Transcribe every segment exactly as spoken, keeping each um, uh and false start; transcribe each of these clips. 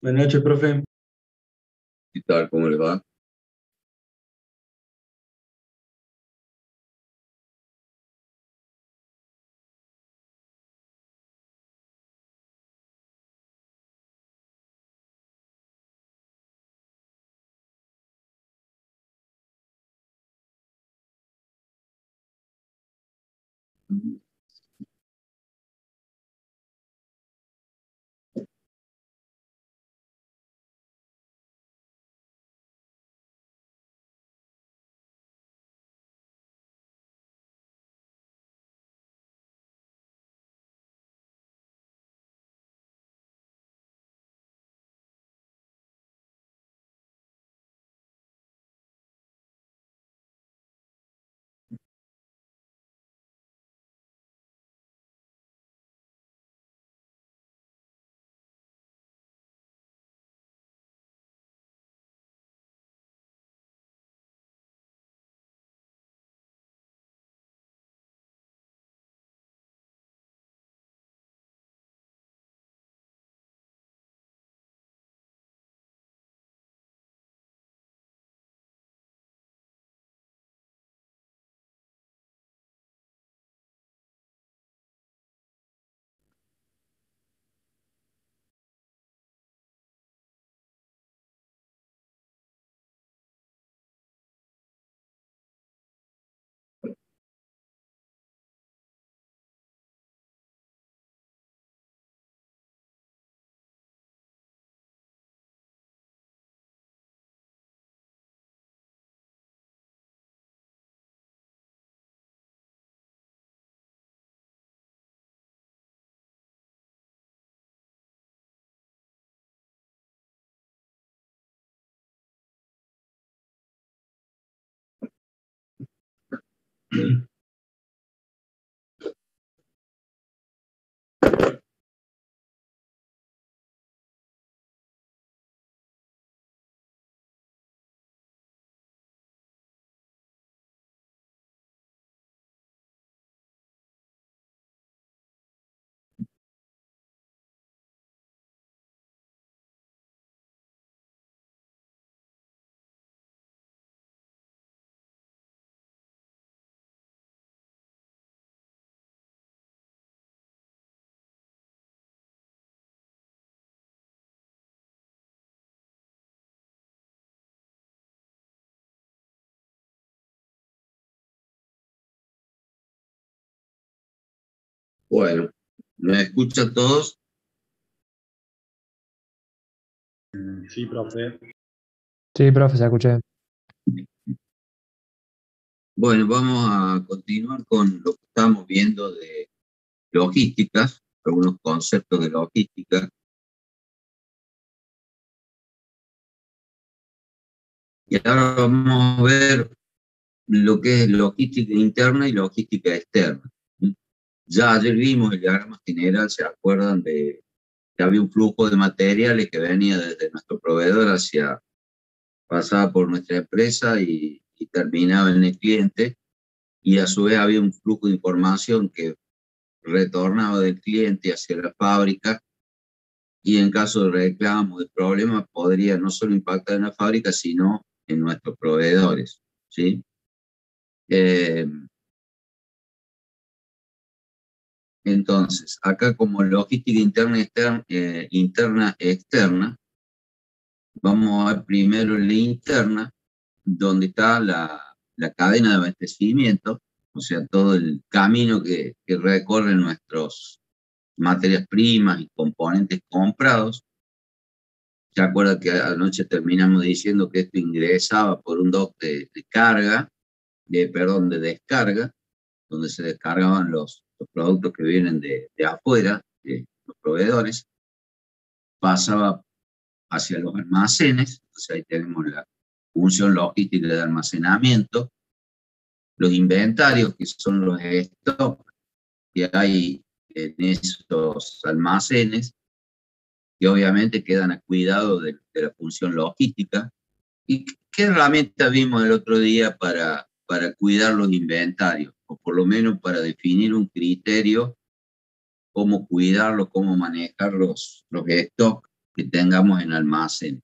Buenas noches, profe. ¿Qué tal? ¿Cómo le va? Bueno, ¿me escuchan todos? Sí, profe. Sí, profe, se escuché. Bueno, vamos a continuar con lo que estamos viendo de logísticas, algunos conceptos de logística. Y ahora vamos a ver lo que es logística interna y logística externa. Ya ayer vimos el diagrama general, ¿se acuerdan de que había un flujo de materiales que venía desde nuestro proveedor hacia, pasaba por nuestra empresa y, y terminaba en el cliente? Y a su vez había un flujo de información que retornaba del cliente hacia la fábrica, y en caso de reclamo, de problemas, podría no solo impactar en la fábrica, sino en nuestros proveedores, ¿sí? Eh, entonces, acá como logística interna, externa, eh, interna externa, vamos a ver primero la interna, donde está la, la cadena de abastecimiento, o sea, todo el camino que, que recorren nuestros materias primas y componentes comprados. ¿Se acuerda que anoche terminamos diciendo que esto ingresaba por un dock de, de carga, de, perdón, de descarga, donde se descargaban los, los productos que vienen de, de afuera, de los proveedores, pasaba hacia los almacenes? Entonces ahí tenemos la función logística de almacenamiento, los inventarios, que son los stocks que hay en esos almacenes, que obviamente quedan a cuidado de, de la función logística. ¿Y qué herramienta vimos el otro día para, para cuidar los inventarios? O por lo menos para definir un criterio, cómo cuidarlos, cómo manejar los, los stocks que tengamos en almacén.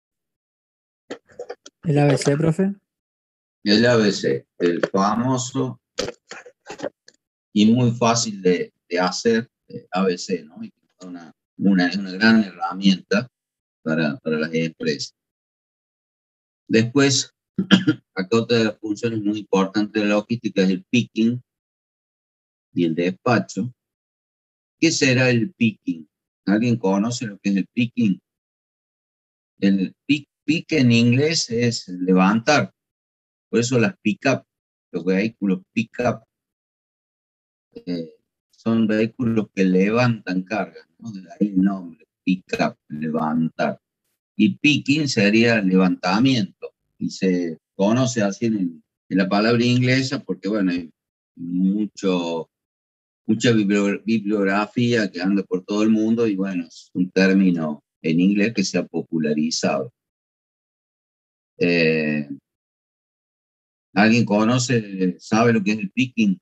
¿El A B C, profe? El A B C, el famoso y muy fácil de, de hacer eh, A B C, ¿no? Y una, una, una gran herramienta para, para las empresas. Después, acá otra de las funciones muy importantes de la logística es el picking y el despacho. ¿Qué será el picking? ¿Alguien conoce lo que es el picking? El pick, pick en inglés es levantar. Por eso las pick-up, los vehículos pick-up, eh, son vehículos que levantan carga, ¿no? De ahí el nombre, pick-up, levantar. Y picking sería levantamiento. Y se conoce así en, en la palabra inglesa porque, bueno, hay mucho, mucha bibliografía que anda por todo el mundo y, bueno, es un término en inglés que se ha popularizado. Eh, ¿Alguien conoce, sabe lo que es el picking?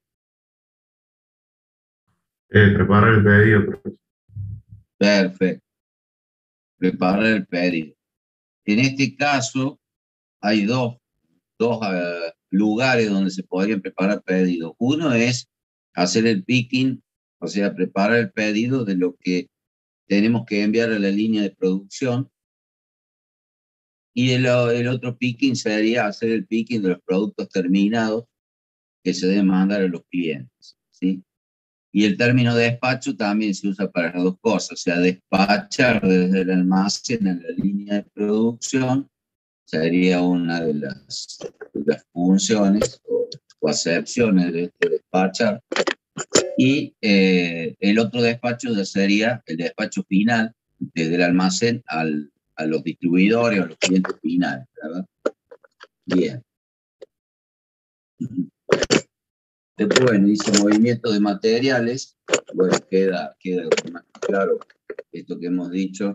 Eh, preparar el pedido, profesor. Perfecto. Preparar el pedido. En este caso, hay dos, dos uh, lugares donde se podrían preparar pedidos. Uno es hacer el picking, o sea, preparar el pedido de lo que tenemos que enviar a la línea de producción. Y el, el otro picking sería hacer el picking de los productos terminados que se deben mandar a los clientes, ¿sí? Y el término despacho también se usa para las dos cosas, o sea, despachar desde el almacén a la línea de producción sería una de las, de las funciones o, o acepciones de este despachar. Y eh, el otro despacho ya sería el despacho final, desde el almacén al, a los distribuidores o a los clientes finales, ¿verdad? Bien. Después, bueno, dice movimiento de materiales. Bueno, queda, queda más claro esto que hemos dicho,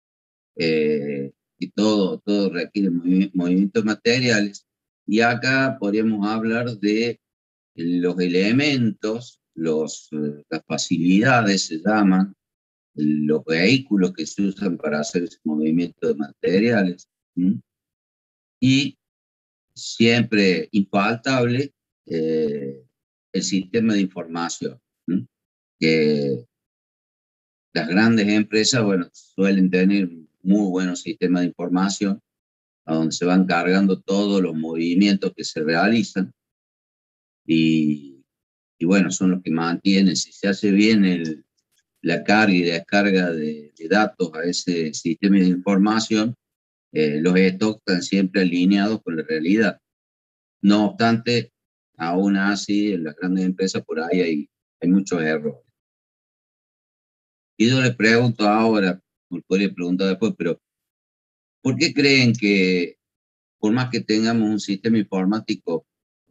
eh, que todo, todo requiere movi movimiento de materiales. Y acá podríamos hablar de los elementos, los, las facilidades se llaman, los vehículos que se usan para hacer ese movimiento de materiales. ¿Mm? Y siempre infaltable, eh, el sistema de información, ¿sí? Que las grandes empresas, bueno, suelen tener muy buenos sistemas de información, a donde se van cargando todos los movimientos que se realizan, y, y bueno, son los que mantienen, si se hace bien el, la carga y descarga de, de datos a ese sistema de información, eh, los stocks están siempre alineados con la realidad. No obstante, aún así, en las grandes empresas por ahí hay, hay muchos errores. Y yo les pregunto ahora, me podría preguntar después, pero ¿por qué creen que, por más que tengamos un sistema informático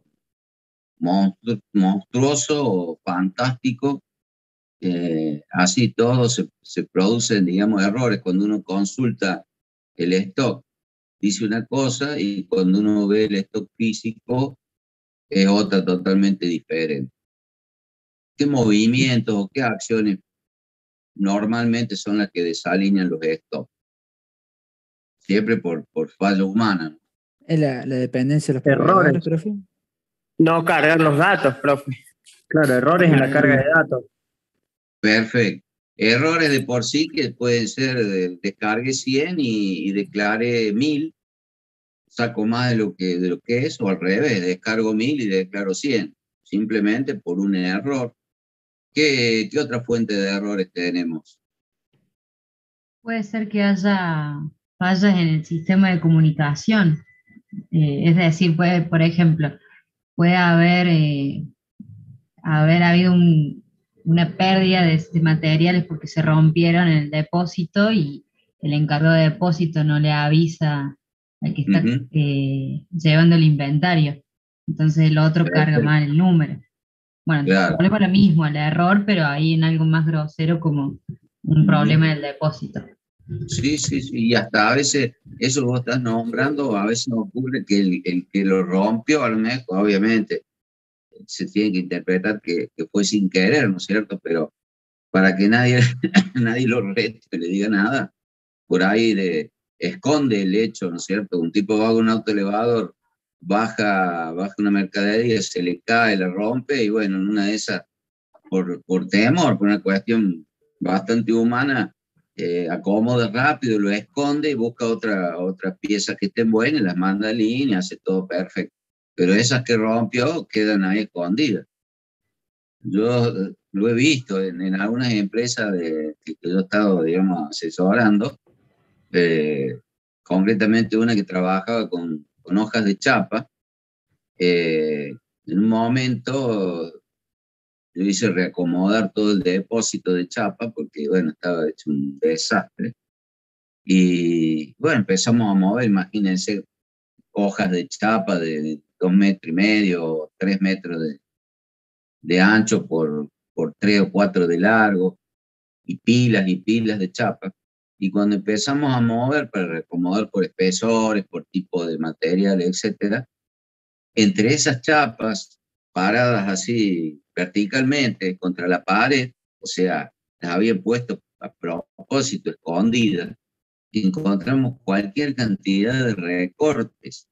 monstru monstruoso o fantástico, eh, así todo se, se producen, digamos, errores? Cuando uno consulta el stock, dice una cosa, y cuando uno ve el stock físico, es otra totalmente diferente. ¿Qué movimientos o qué acciones normalmente son las que desalinean los stocks? Siempre por, por falla humana, ¿no? ¿Es la, la dependencia de los Errores. proveedores, profe? No cargar los datos, profe. Claro, errores en la carga de datos. Perfecto. Errores de por sí que pueden ser de, descargue cien y, y declare mil, saco más de lo, que, de lo que es, o al revés, descargo mil y declaro cien, simplemente por un error. ¿Qué, qué otra fuente de errores tenemos? Puede ser que haya fallas en el sistema de comunicación. Eh, es decir, puede, por ejemplo, puede haber, eh, haber habido un, una pérdida de, de materiales porque se rompieron en el depósito y el encargado de depósito no le avisa al que está uh-huh. eh, llevando el inventario. Entonces el otro Perfecto. carga mal el número. Bueno, claro. El problema es lo mismo, el error, pero ahí en algo más grosero como un uh-huh. problema en el depósito. Sí, sí, sí, y hasta a veces, eso que vos estás nombrando, a veces nos ocurre que el, el que lo rompió, a lo mejor, obviamente, se tiene que interpretar que, que fue sin querer, ¿no es cierto? Pero para que nadie, nadie lo rete, le diga nada, por ahí de, esconde el hecho, ¿no es cierto? Un tipo va a un auto elevador, baja, baja una mercadería, se le cae, la rompe, y bueno, en una de esas, por, por temor, por una cuestión bastante humana, eh, acomoda rápido, lo esconde y busca otra, otras piezas que estén buenas, las manda a línea, hace todo perfecto. Pero esas que rompió quedan ahí escondidas. Yo eh, lo he visto en, en algunas empresas de, que, que yo he estado, digamos, asesorando, eh, concretamente una que trabajaba con, con hojas de chapa. Eh, en un momento yo hice reacomodar todo el depósito de chapa porque, bueno, estaba hecho un desastre. Y, bueno, empezamos a mover, imagínense, hojas de chapa de, de dos metros y medio, tres metros de, de ancho por, por tres o cuatro de largo, y pilas y pilas de chapa. Y cuando empezamos a mover para reacomodar por espesores, por tipo de material, etcétera, entre esas chapas, paradas así verticalmente contra la pared, o sea, las habían puesto a propósito, escondidas, encontramos cualquier cantidad de recortes.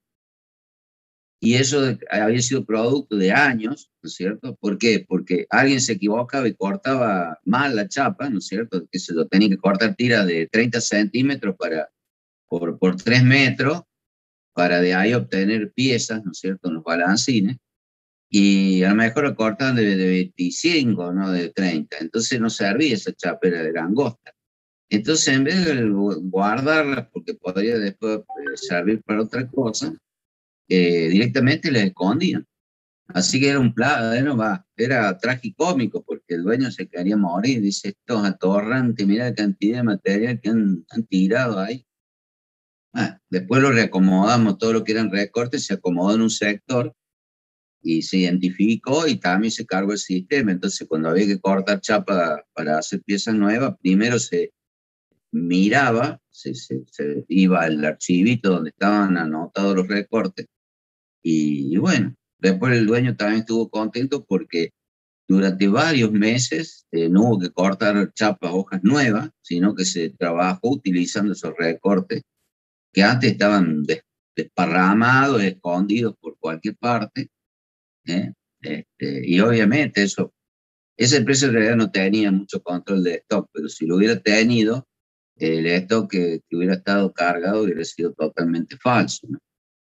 Y eso había sido producto de años, ¿no es cierto? ¿Por qué? Porque alguien se equivocaba y cortaba mal la chapa, ¿no es cierto? Que se lo tenía que cortar tiras de treinta centímetros para, por, por tres metros, para de ahí obtener piezas, ¿no es cierto?, en los balancines, y a lo mejor lo cortan de, de veinticinco, no de treinta, entonces no servía esa chapa, era de langosta. Entonces, en vez de guardarla, porque podría después servir para otra cosa, eh, directamente la escondían. Así que era un plan, era, va, era tragicómico, porque el dueño se quería morir, dice, estos atorrantes, mira la cantidad de material que han, han tirado ahí. Ah, después lo reacomodamos, todo lo que eran recortes se acomodó en un sector y se identificó y también se cargó el sistema. Entonces, cuando había que cortar chapa para hacer piezas nuevas, primero se miraba, se, se, se iba al archivito donde estaban anotados los recortes, y, y bueno, después el dueño también estuvo contento porque durante varios meses eh, no hubo que cortar chapas, hojas nuevas, sino que se trabajó utilizando esos recortes que antes estaban des, desparramados, escondidos por cualquier parte, ¿eh? Este, y obviamente eso, esa empresa en realidad no tenía mucho control de stock, pero si lo hubiera tenido, el stock que, que hubiera estado cargado hubiera sido totalmente falso, ¿no?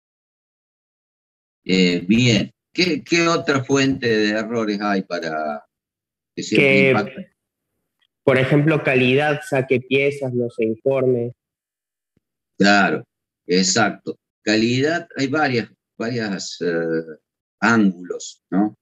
Eh, bien, ¿Qué, ¿qué otra fuente de errores hay para que siempre Que, impacte? por ejemplo, calidad, saque piezas, no se informe. Claro, exacto. Calidad, hay varias, varias uh, ángulos, ¿no?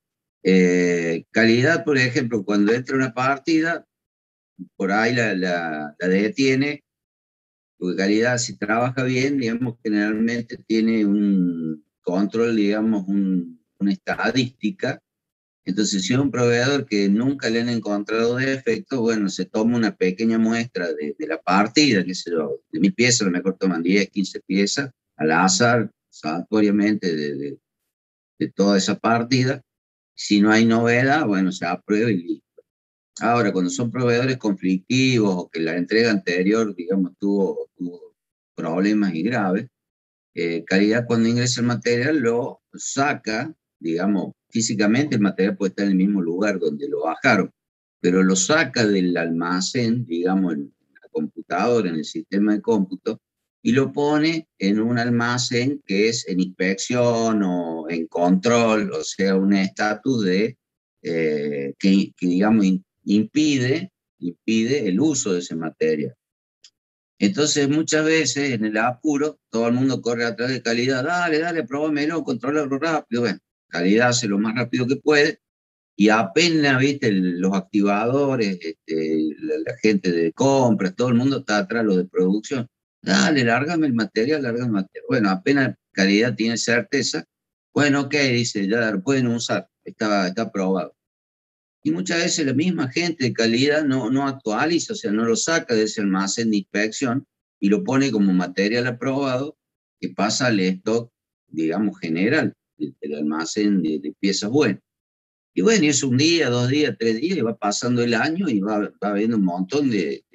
Eh, calidad, por ejemplo, cuando entra una partida, por ahí la, la, la detiene, porque calidad, si trabaja bien, digamos, generalmente tiene un control, digamos, un, una estadística. Entonces, si es un proveedor que nunca le han encontrado defectos, bueno, se toma una pequeña muestra de, de la partida, que se lo, de mil piezas, a lo mejor toman diez, quince piezas, al azar, aleatoriamente, de, de, de toda esa partida. Si no hay novedad, bueno, se aprueba y listo. Ahora, cuando son proveedores conflictivos o que la entrega anterior, digamos, tuvo, tuvo problemas y graves, eh, calidad cuando ingresa el material lo saca, digamos, físicamente el material puede estar en el mismo lugar donde lo bajaron, pero lo saca del almacén, digamos, en la computadora, en el sistema de cómputo, y lo pone en un almacén que es en inspección o en control, o sea, un estatus de, eh, que, que, digamos, impide, impide el uso de ese material. Entonces, muchas veces, en el apuro, todo el mundo corre atrás de calidad, dale, dale, probámelo, controlalo rápido. Bueno, calidad hace lo más rápido que puede, y apenas, viste, el, los activadores, este, la, la gente de compras, todo el mundo está atrás, los de producción, dale, lárgame el material, lárgame el material. Bueno, apenas calidad tiene certeza, bueno, ok, dice, ya lo pueden usar, está, está aprobado. Y muchas veces la misma gente de calidad no, no actualiza, o sea, no lo saca de ese almacén de inspección y lo pone como material aprobado que pasa al stock, digamos, general del, del almacén de, de piezas buenas. Y bueno, y es un día, dos días, tres días, y va pasando el año y va, va habiendo un montón de, de,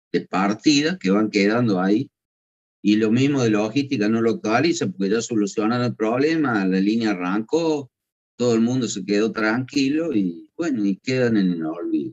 de partida que van quedando ahí. Y lo mismo de logística no lo actualiza porque ya solucionan el problema, la línea arrancó, todo el mundo se quedó tranquilo y bueno, y quedan en el olvido.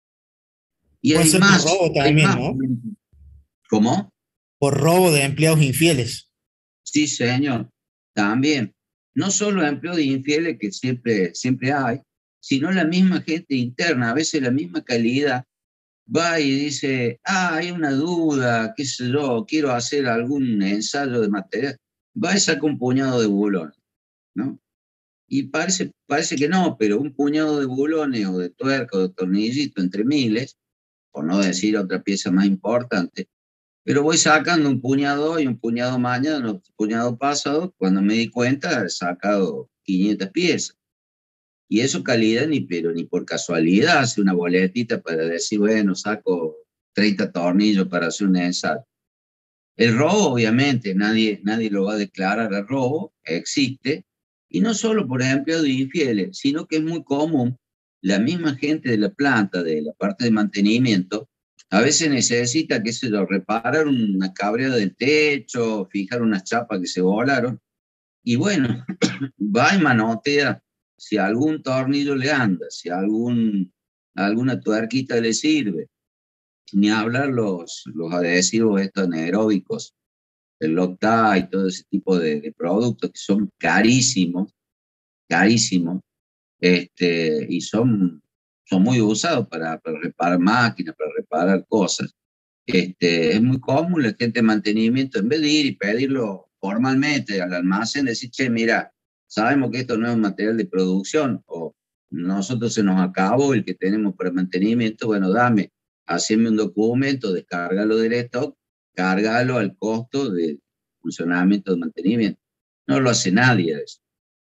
Y Puede hay ser por más, robo hay también, más. ¿no? ¿Cómo? Por robo de empleados infieles. Sí, señor, también. No solo empleos de infieles que siempre, siempre hay, sino la misma gente interna, a veces la misma calidad, va y dice, ah, hay una duda, qué sé yo, quiero hacer algún ensayo de material, va y saca un puñado de bulones, ¿no? Y parece, parece que no, pero un puñado de bulones o de tuerca o de tornillito entre miles, por no decir otra pieza más importante, pero voy sacando un puñado hoy, un puñado mañana, un puñado pasado, cuando me di cuenta he sacado quinientas piezas. Y eso calidad ni, pero ni por casualidad hace una boletita para decir, bueno, saco treinta tornillos para hacer un ensayo. El robo, obviamente, nadie, nadie lo va a declarar a robo, existe, y no solo por ejemplo de infieles, sino que es muy común, la misma gente de la planta, de la parte de mantenimiento, a veces necesita, qué sé yo, reparar una cabreada del techo, fijar unas chapas que se volaron, y bueno, va y manotea si algún tornillo le anda, si algún, alguna tuerquita le sirve. Ni hablar los, los adhesivos estos anaeróbicos, el Loctite y todo ese tipo de, de productos que son carísimos, carísimos, este, y son, son muy usados para, para reparar máquinas, para reparar cosas. Este, es muy común la gente de mantenimiento, en vez de ir y pedirlo formalmente al almacén, decir, che, mira, sabemos que esto no es un material de producción, o nosotros se nos acabó el que tenemos para mantenimiento, bueno, dame, haceme un documento, descárgalo del stock, cárgalo al costo de funcionamiento de mantenimiento. No lo hace nadie eso.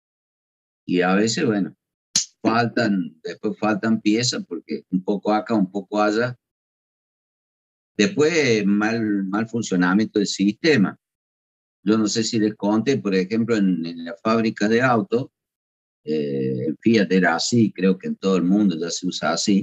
Y a veces, bueno, faltan, después faltan piezas, porque un poco acá, un poco allá. Después, mal, mal funcionamiento del sistema. Yo no sé si les conté, por ejemplo, en, en las fábricas de autos, eh, en Fiat era así, creo que en todo el mundo ya se usa así.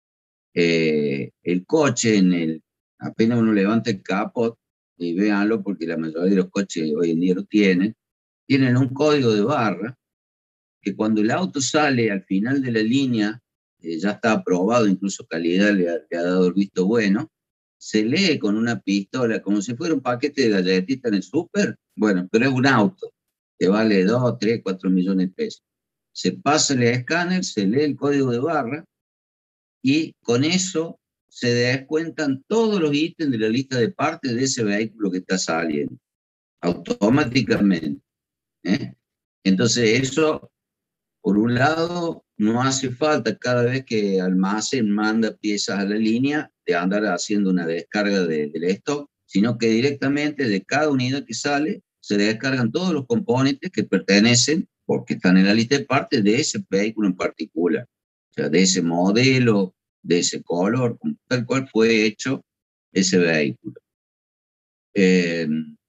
Eh, el coche, en el, apenas uno levanta el capot, y véanlo porque la mayoría de los coches hoy en día lo tienen, tienen un código de barra que cuando el auto sale al final de la línea, eh, ya está aprobado, incluso calidad le ha, le ha dado el visto bueno, se lee con una pistola, como si fuera un paquete de galletitas en el súper, bueno, pero es un auto, que vale dos, tres, cuatro millones de pesos. Se pasa el escáner, se lee el código de barra, y con eso se descuentan todos los ítems de la lista de partes de ese vehículo que está saliendo, automáticamente. ¿eh? Entonces eso, por un lado, no hace falta cada vez que almacén manda piezas a la línea de andar haciendo una descarga de, del stock, sino que directamente de cada unidad que sale se descargan todos los componentes que pertenecen, porque están en la lista de partes de ese vehículo en particular. O sea, de ese modelo, de ese color, tal cual fue hecho ese vehículo. Eh,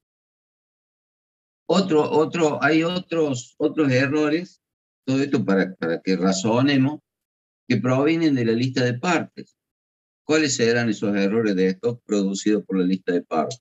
otro, otro, hay otros, otros errores, todo esto para, para que razonemos, que provienen de la lista de partes. ¿Cuáles serán esos errores de estos producidos por la lista de partes?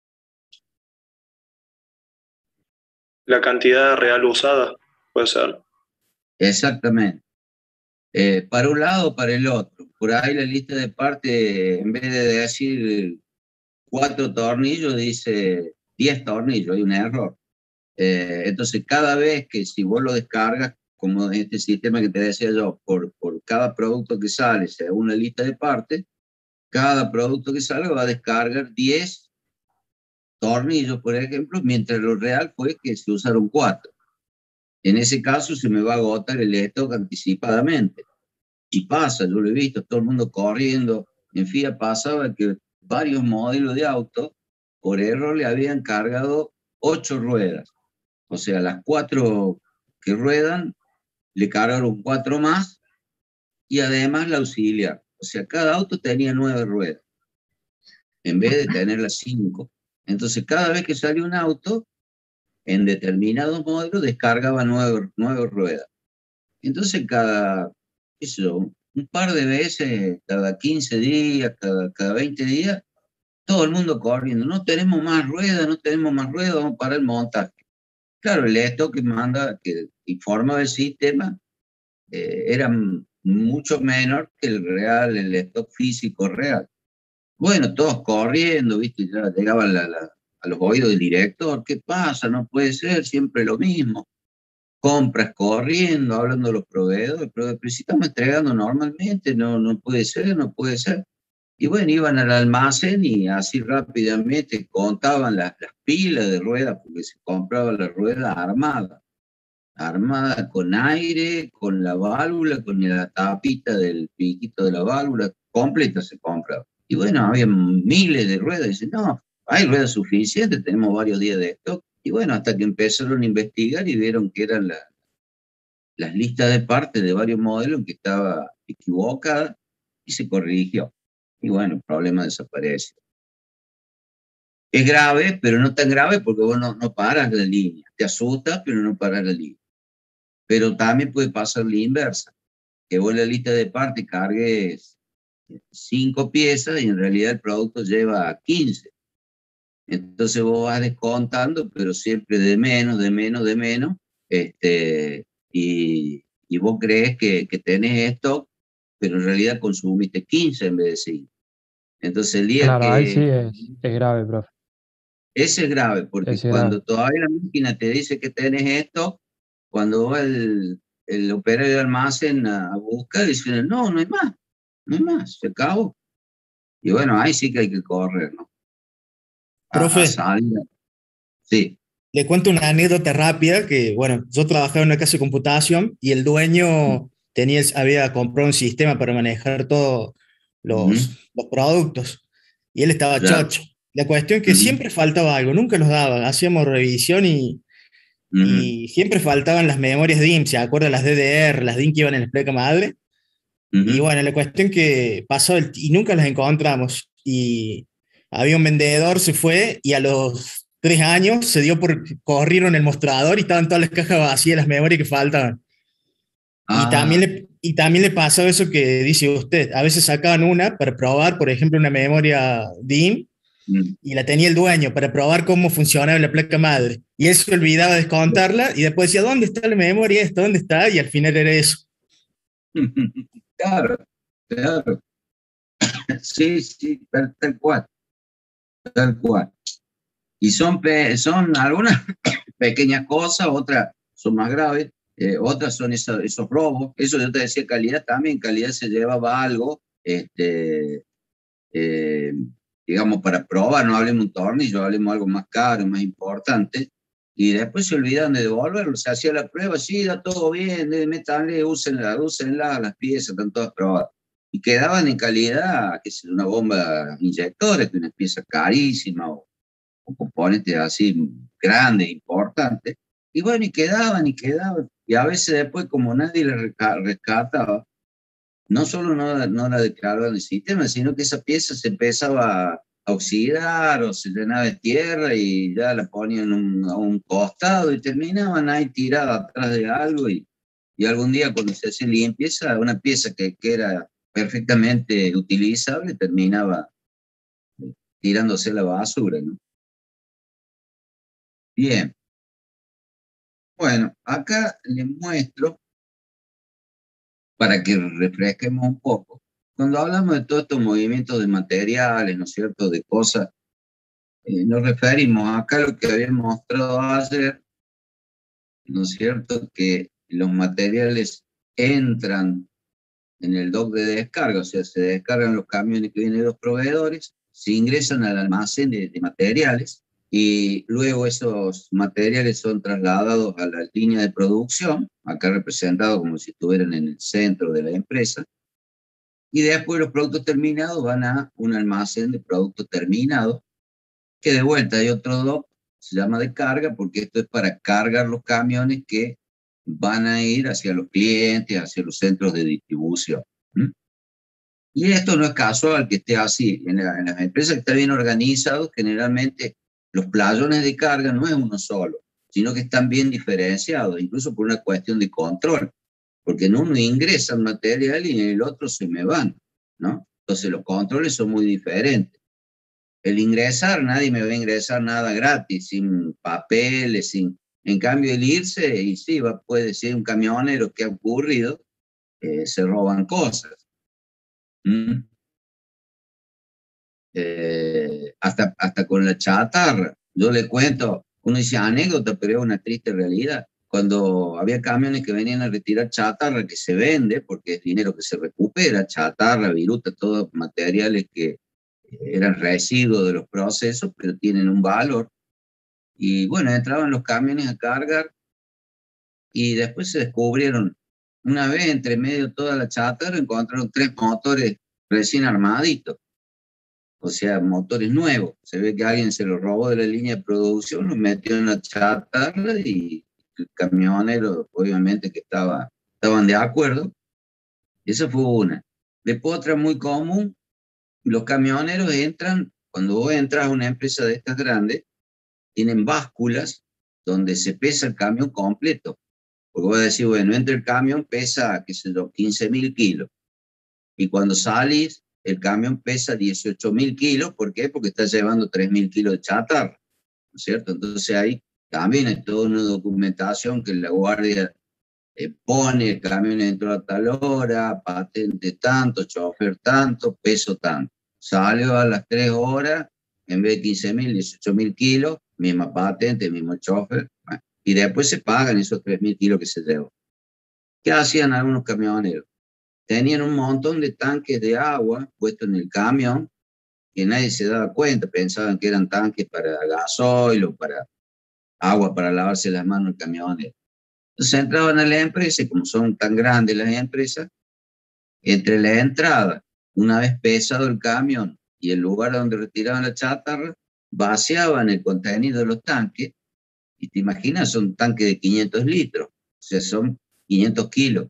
La cantidad real usada, puede ser. Exactamente. Eh, para un lado o para el otro. Por ahí la lista de partes, en vez de decir cuatro tornillos, dice diez tornillos, hay un error. Eh, entonces, cada vez que si vos lo descargas, como este sistema que te decía yo, por, por cada producto que sale, según la lista de partes, cada producto que salga va a descargar diez tornillos, por ejemplo, mientras lo real fue que se usaron cuatro. En ese caso se me va a agotar el stock anticipadamente. Y pasa, yo lo he visto, todo el mundo corriendo. En Fiat pasaba que varios modelos de auto, por error, le habían cargado ocho ruedas. O sea, las cuatro que ruedan, le cargaron cuatro más y además la auxiliar. O sea, cada auto tenía nueve ruedas, en vez de tener las cinco. Entonces, cada vez que salió un auto, en determinados modelos descargaba nueve, nueve ruedas. Entonces, cada, eso, un par de veces, cada quince días, cada, cada veinte días, todo el mundo corriendo, no tenemos más ruedas, no tenemos más ruedas, vamos a parar el montaje. Claro, el stock que manda, que informa del sistema, eh, era mucho menor que el real, el stock físico real. Bueno, todos corriendo, ¿viste? Ya llegaban la, la, a los oídos del director, ¿qué pasa? No puede ser, siempre lo mismo. Compras corriendo, hablando de los proveedores, pero si estamos entregando normalmente, no, no puede ser, no puede ser. Y bueno, iban al almacén y así rápidamente contaban las, las pilas de ruedas, porque se compraba la rueda armada. Armada con aire, con la válvula, con la tapita del piquito de la válvula, completa se compraba. Y bueno, había miles de ruedas. Dicen, no, hay ruedas suficientes, tenemos varios días de stock. Y bueno, hasta que empezaron a investigar y vieron que eran la, las listas de partes de varios modelos que estaba equivocada y se corrigió. Y bueno, el problema desapareció. Es grave, pero no tan grave porque vos no, no paras la línea. Te asustas, pero no paras la línea. Pero también puede pasar la inversa. Que vos en la lista de partes cargues cinco piezas y en realidad el producto lleva quince. Entonces vos vas descontando, pero siempre de menos, de menos, de menos. Este, y, y vos crees que, que tenés esto, pero en realidad consumiste quince en vez de cinco. Entonces el día Claro, que... ahí sí es, es grave, profe. Ese es grave, porque Ese es cuando grave. todavía la máquina te dice que tenés esto, cuando va el, el operario de almacén a, a buscar, dice, no, no hay más, no hay más, se acabó. Y bueno, ahí sí que hay que correr, ¿no? A, a Profe, salir. Sí. le cuento una anécdota rápida que, bueno, yo trabajaba en una casa de computación y el dueño tenía, había comprado un sistema para manejar todos los, Ujú. los productos y él estaba Claro. chocho. La cuestión es que Ujú. siempre faltaba algo, nunca los daban, hacíamos revisión y, Ujú. y siempre faltaban las memorias D I M, ¿se acuerdan? Las D D R, las D I M que iban en la placa madre. Y Ujú. bueno, la cuestión que pasó el, y nunca las encontramos. Y había un vendedor, se fue y a los tres años se dio por, corrieron el mostrador y estaban todas las cajas vacías, las memorias que faltaban. Y también, Ah, le, y también le pasó eso que dice usted. A veces sacaban una para probar, por ejemplo, una memoria D I M mm. y la tenía el dueño para probar cómo funcionaba la placa madre. Y él se olvidaba de descontarla y después decía, ¿dónde está la memoria esta? ¿Dónde está? Y al final era eso. Claro, claro. Sí, sí, tal, tal cual, tal cual. Y son, pe- son algunas pequeñas cosas, otras son más graves, eh, otras son esos, esos robos. Eso yo te decía, calidad también, calidad se llevaba algo, este, eh, digamos, para probar, no hablemos un tornillo, hablemos algo más caro, más importante, y después se olvidan de devolverlo, se hacía la prueba, sí, da todo bien, métanle, úsenla, úsenla, las piezas están todas probadas. Y quedaban en calidad, que es una bomba inyectora, que es una pieza carísima, o o componentes así grandes, importantes, y bueno, y quedaban y quedaban, y a veces después como nadie le reca- rescataba, no solo no, la- no la declaraban en el sistema, sino que esa pieza se empezaba a oxidar o se llenaba de tierra y ya la ponían un- a un costado y terminaban ahí tiradas atrás de algo y, y algún día cuando se hacía limpieza, una pieza que, que era perfectamente utilizable terminaba tirándose a la basura, ¿no? Bien. Bueno, acá les muestro, para que refresquemos un poco, cuando hablamos de todos estos movimientos de materiales, ¿no es cierto?, de cosas, eh, nos referimos acá a lo que había mostrado ayer, ¿no es cierto?, que los materiales entran en el dock de descarga, o sea, se descargan los camiones que vienen de los proveedores, se ingresan al almacén de, de materiales, y luego esos materiales son trasladados a la línea de producción, acá representado como si estuvieran en el centro de la empresa, y después los productos terminados van a un almacén de productos terminados, que de vuelta hay otro dock, se llama de carga, porque esto es para cargar los camiones que van a ir hacia los clientes, hacia los centros de distribución. ¿Mm? Y esto no es casual que esté así. En, la, en las empresas que están bien organizados, generalmente los playones de carga no es uno solo, sino que están bien diferenciados, incluso por una cuestión de control, porque en uno ingresan material y en el otro se me van, ¿no? Entonces los controles son muy diferentes. el ingresar, nadie me va a ingresar nada gratis, sin papeles, sin... En cambio, el irse, y sí, va, puede ser un camionero que ha ocurrido, eh, se roban cosas. ¿Mm? Eh, hasta, hasta con la chatarra. Yo le cuento, uno dice anécdota, pero es una triste realidad. Cuando había camiones que venían a retirar chatarra que se vende, porque es dinero que se recupera, chatarra, viruta, todos materiales que eran residuos de los procesos, pero tienen un valor. Y bueno, entraban los camiones a cargar y después se descubrieron, una vez entre medio de toda la chatarra, encontraron tres motores recién armaditos. O sea, motores nuevos. Se ve que alguien se los robó de la línea de producción, los metió en la chatarra y el camionero, obviamente que estaba, estaban de acuerdo. Esa fue una. Después otra muy común, los camioneros entran, cuando vos entras a una empresa de estas grandes, tienen básculas donde se pesa el camión completo. Porque vos decís, bueno, entra el camión, pesa, qué sé yo, quince mil kilos. Y cuando salís, el camión pesa dieciocho mil kilos. ¿Por qué? Porque está llevando tres mil kilos de chatarra, ¿no es cierto? Entonces ahí también hay toda una documentación que la guardia eh, pone, el camión entró a tal hora, patente tanto, chofer tanto, peso tanto. Salió a las tres horas, en vez de quince mil, dieciocho mil kilos, misma patente, mismo chofer, bueno, y después se pagan esos tres mil kilos que se llevan. ¿Qué hacían algunos camioneros? Tenían un montón de tanques de agua puestos en el camión que nadie se daba cuenta, pensaban que eran tanques para gasoil o para agua para lavarse las manos el camionero. Entonces entraban a la empresa y como son tan grandes las empresas, entre la entrada, una vez pesado el camión y el lugar donde retiraban la chatarra, vaciaban el contenido de los tanques, y te imaginas, son tanques de quinientos litros, o sea, son quinientos kilos.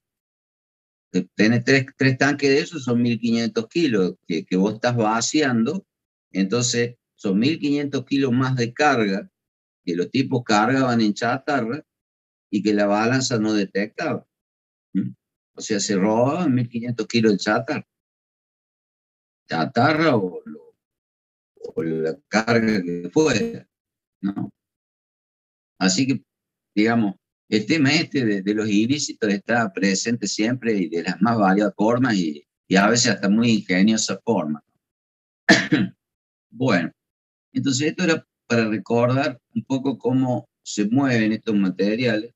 Tenés tres, tres tanques de esos, son mil quinientos kilos que, que vos estás vaciando, entonces son mil quinientos kilos más de carga que los tipos cargaban en chatarra y que la balanza no detectaba. ¿Mm? O sea, se robaban mil quinientos kilos de chatarra. Chatarra o, lo, o la carga que fuera, ¿no? Así que, digamos, el tema este de, de los ilícitos está presente siempre y de las más variadas formas y, y a veces hasta muy ingeniosas formas. Bueno, entonces esto era para recordar un poco cómo se mueven estos materiales.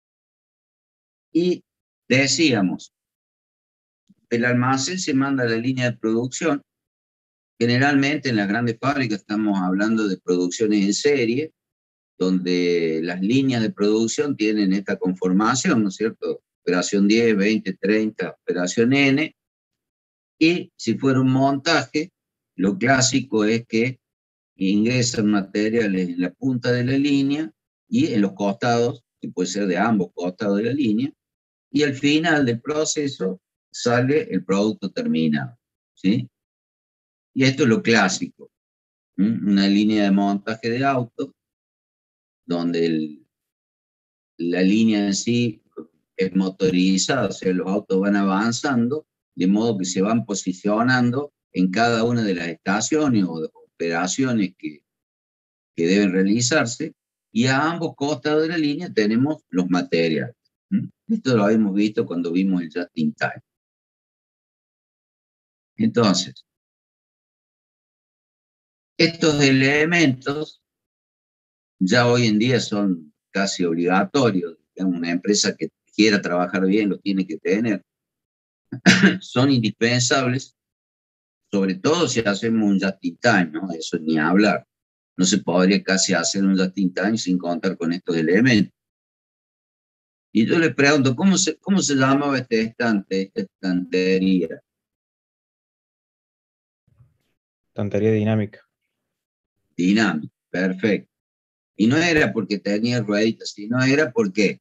Y decíamos, el almacén se manda a la línea de producción. Generalmente en las grandes fábricas estamos hablando de producciones en serie, donde las líneas de producción tienen esta conformación, ¿no es cierto? Operación diez, veinte, treinta, operación N. Y si fuera un montaje, lo clásico es que ingresan materiales en la punta de la línea y en los costados, que puede ser de ambos costados de la línea, y al final del proceso sale el producto terminado, ¿sí? Y esto es lo clásico, ¿sí? Una línea de montaje de auto, donde el, la línea en sí es motorizada, o sea, los autos van avanzando, de modo que se van posicionando en cada una de las estaciones o de operaciones que, que deben realizarse, y a ambos costados de la línea tenemos los materiales. ¿Mm? Esto lo habíamos visto cuando vimos el Just in Time. Entonces, estos elementos ya hoy en día son casi obligatorios. Una empresa que quiera trabajar bien lo tiene que tener. Son indispensables, sobre todo si hacemos un just in time, ¿no? Eso ni hablar. No se podría casi hacer un just in time sin contar con estos elementos. Y yo le pregunto, ¿cómo se, cómo se llamaba este estante, esta estantería? Estantería dinámica. Dinámica, perfecto. Y no era porque tenía rueditas, sino era porque...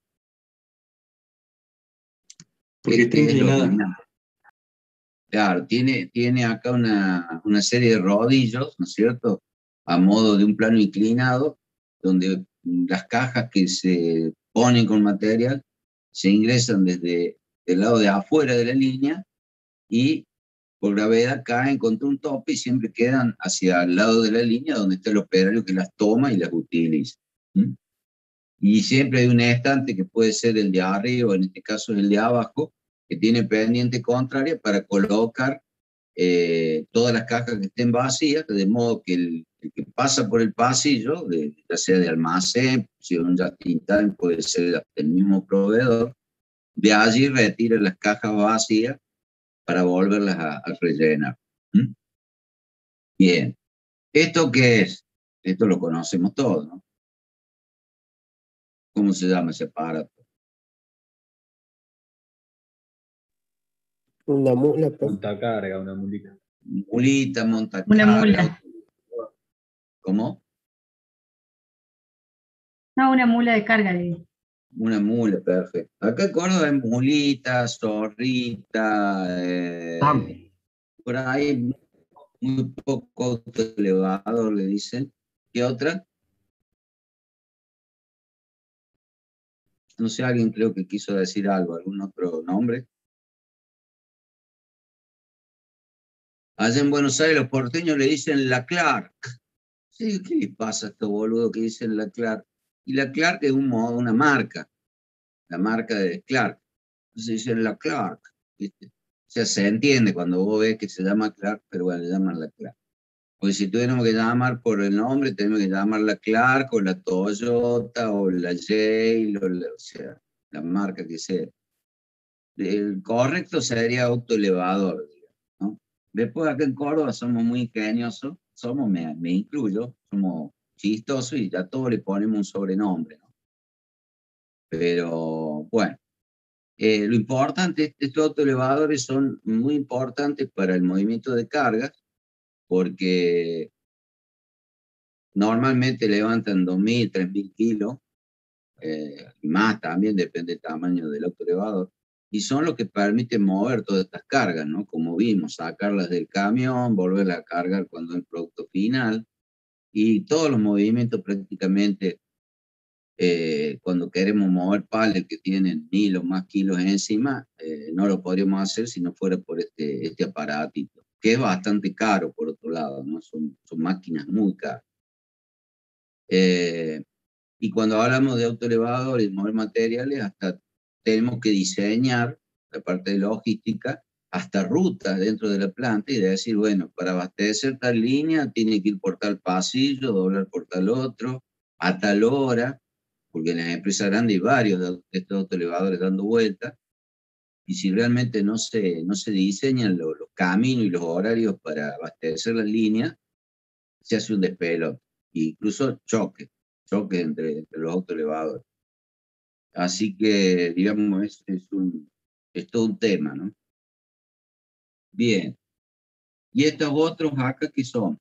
Porque está inclinada. Claro, tiene, tiene acá una, una serie de rodillos, ¿no es cierto? A modo de un plano inclinado, donde las cajas que se ponen con material se ingresan desde el lado de afuera de la línea y por gravedad caen contra un tope y siempre quedan hacia el lado de la línea donde está el operario que las toma y las utiliza. ¿Mm? Y siempre hay un estante que puede ser el de arriba, en este caso el de abajo, que tiene pendiente contraria para colocar eh, todas las cajas que estén vacías, de modo que el, el que pasa por el pasillo, de, ya sea de almacén, si un just-in-time puede ser el mismo proveedor, de allí retira las cajas vacías para volverlas a, a rellenar. ¿Mm? Bien. ¿Esto qué es? Esto lo conocemos todos, ¿no? ¿Cómo se llama ese aparato? Una mula, profe. Montacarga, una mulita. Mulita, montacarga. Una mula. ¿Cómo? No, una mula de carga. De... Una mula, perfecto. Acá en Córdoba hay mulita, zorrita, eh, Ah. por ahí muy poco autoelevador, le dicen. ¿Qué otra? No sé, alguien creo que quiso decir algo, algún otro nombre. Allá en Buenos Aires los porteños le dicen la Clark. Sí, ¿qué le pasa a estos boludos que dicen la Clark? Y la Clark es un modo, una marca, la marca de Clark. Entonces dicen la Clark, ¿viste? O sea, se entiende cuando vos ves que se llama Clark, pero bueno, le llaman la Clark. Porque si tuviéramos que llamar por el nombre, tenemos que llamar la Clark, o la Toyota, o la Yale, o, la, o sea, la marca que sea. El correcto sería autoelevador, ¿no? Después acá en Córdoba somos muy ingeniosos, somos, me, me incluyo, somos chistosos y a todos le ponemos un sobrenombre, ¿no? Pero bueno, eh, lo importante, estos autoelevadores son muy importantes para el movimiento de cargas, porque normalmente levantan dos mil, tres mil kilos, eh, y más también, depende del tamaño del autoelevador, y son los que permiten mover todas estas cargas, ¿no? Como vimos, sacarlas del camión, volverlas a cargar cuando es el producto final, y todos los movimientos prácticamente, eh, cuando queremos mover pallets que tienen mil o más kilos encima, eh, no lo podríamos hacer si no fuera por este, este aparatito, que es bastante caro por otro lado, ¿no? Son, son máquinas muy caras. Eh, y cuando hablamos de autoelevadores, mover materiales, hasta tenemos que diseñar la parte de logística, hasta rutas dentro de la planta y de decir, bueno, para abastecer tal línea tiene que ir por tal pasillo, doblar por tal otro, a tal hora, porque en las empresas grandes hay varios de estos autoelevadores dando vueltas, y si realmente no se, no se diseñan los, los caminos y los horarios para abastecer las líneas, se hace un despelote, incluso choque, choque entre, entre los autoelevadores. Así que, digamos, es, es, un, es todo un tema, ¿no? Bien. ¿Y estos otros acá qué son?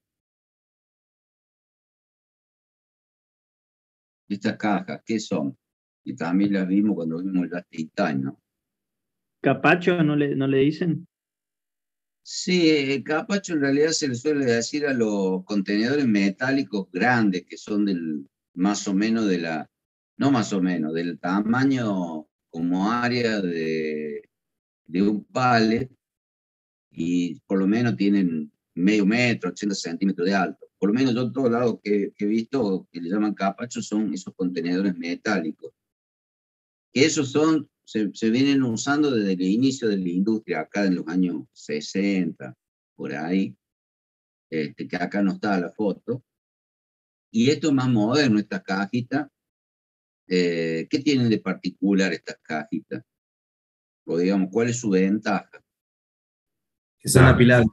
Estas cajas, ¿qué son? Y también las vimos cuando vimos el just-in-time, ¿no? ¿Capacho no le, no le dicen? Sí, el capacho en realidad se le suele decir a los contenedores metálicos grandes, que son del más o menos de la, no más o menos, del tamaño como área de, de un pallet, y por lo menos tienen medio metro, ochenta centímetros de alto. Por lo menos yo en todos lados que, que he visto que le llaman capacho son esos contenedores metálicos. Que esos son, se, se vienen usando desde el inicio de la industria, acá en los años sesenta, por ahí, este, que acá no está la foto. Y esto es más moderno, estas cajitas. Eh, ¿Qué tienen de particular estas cajitas? O digamos, ¿cuál es su ventaja? Que son apilables.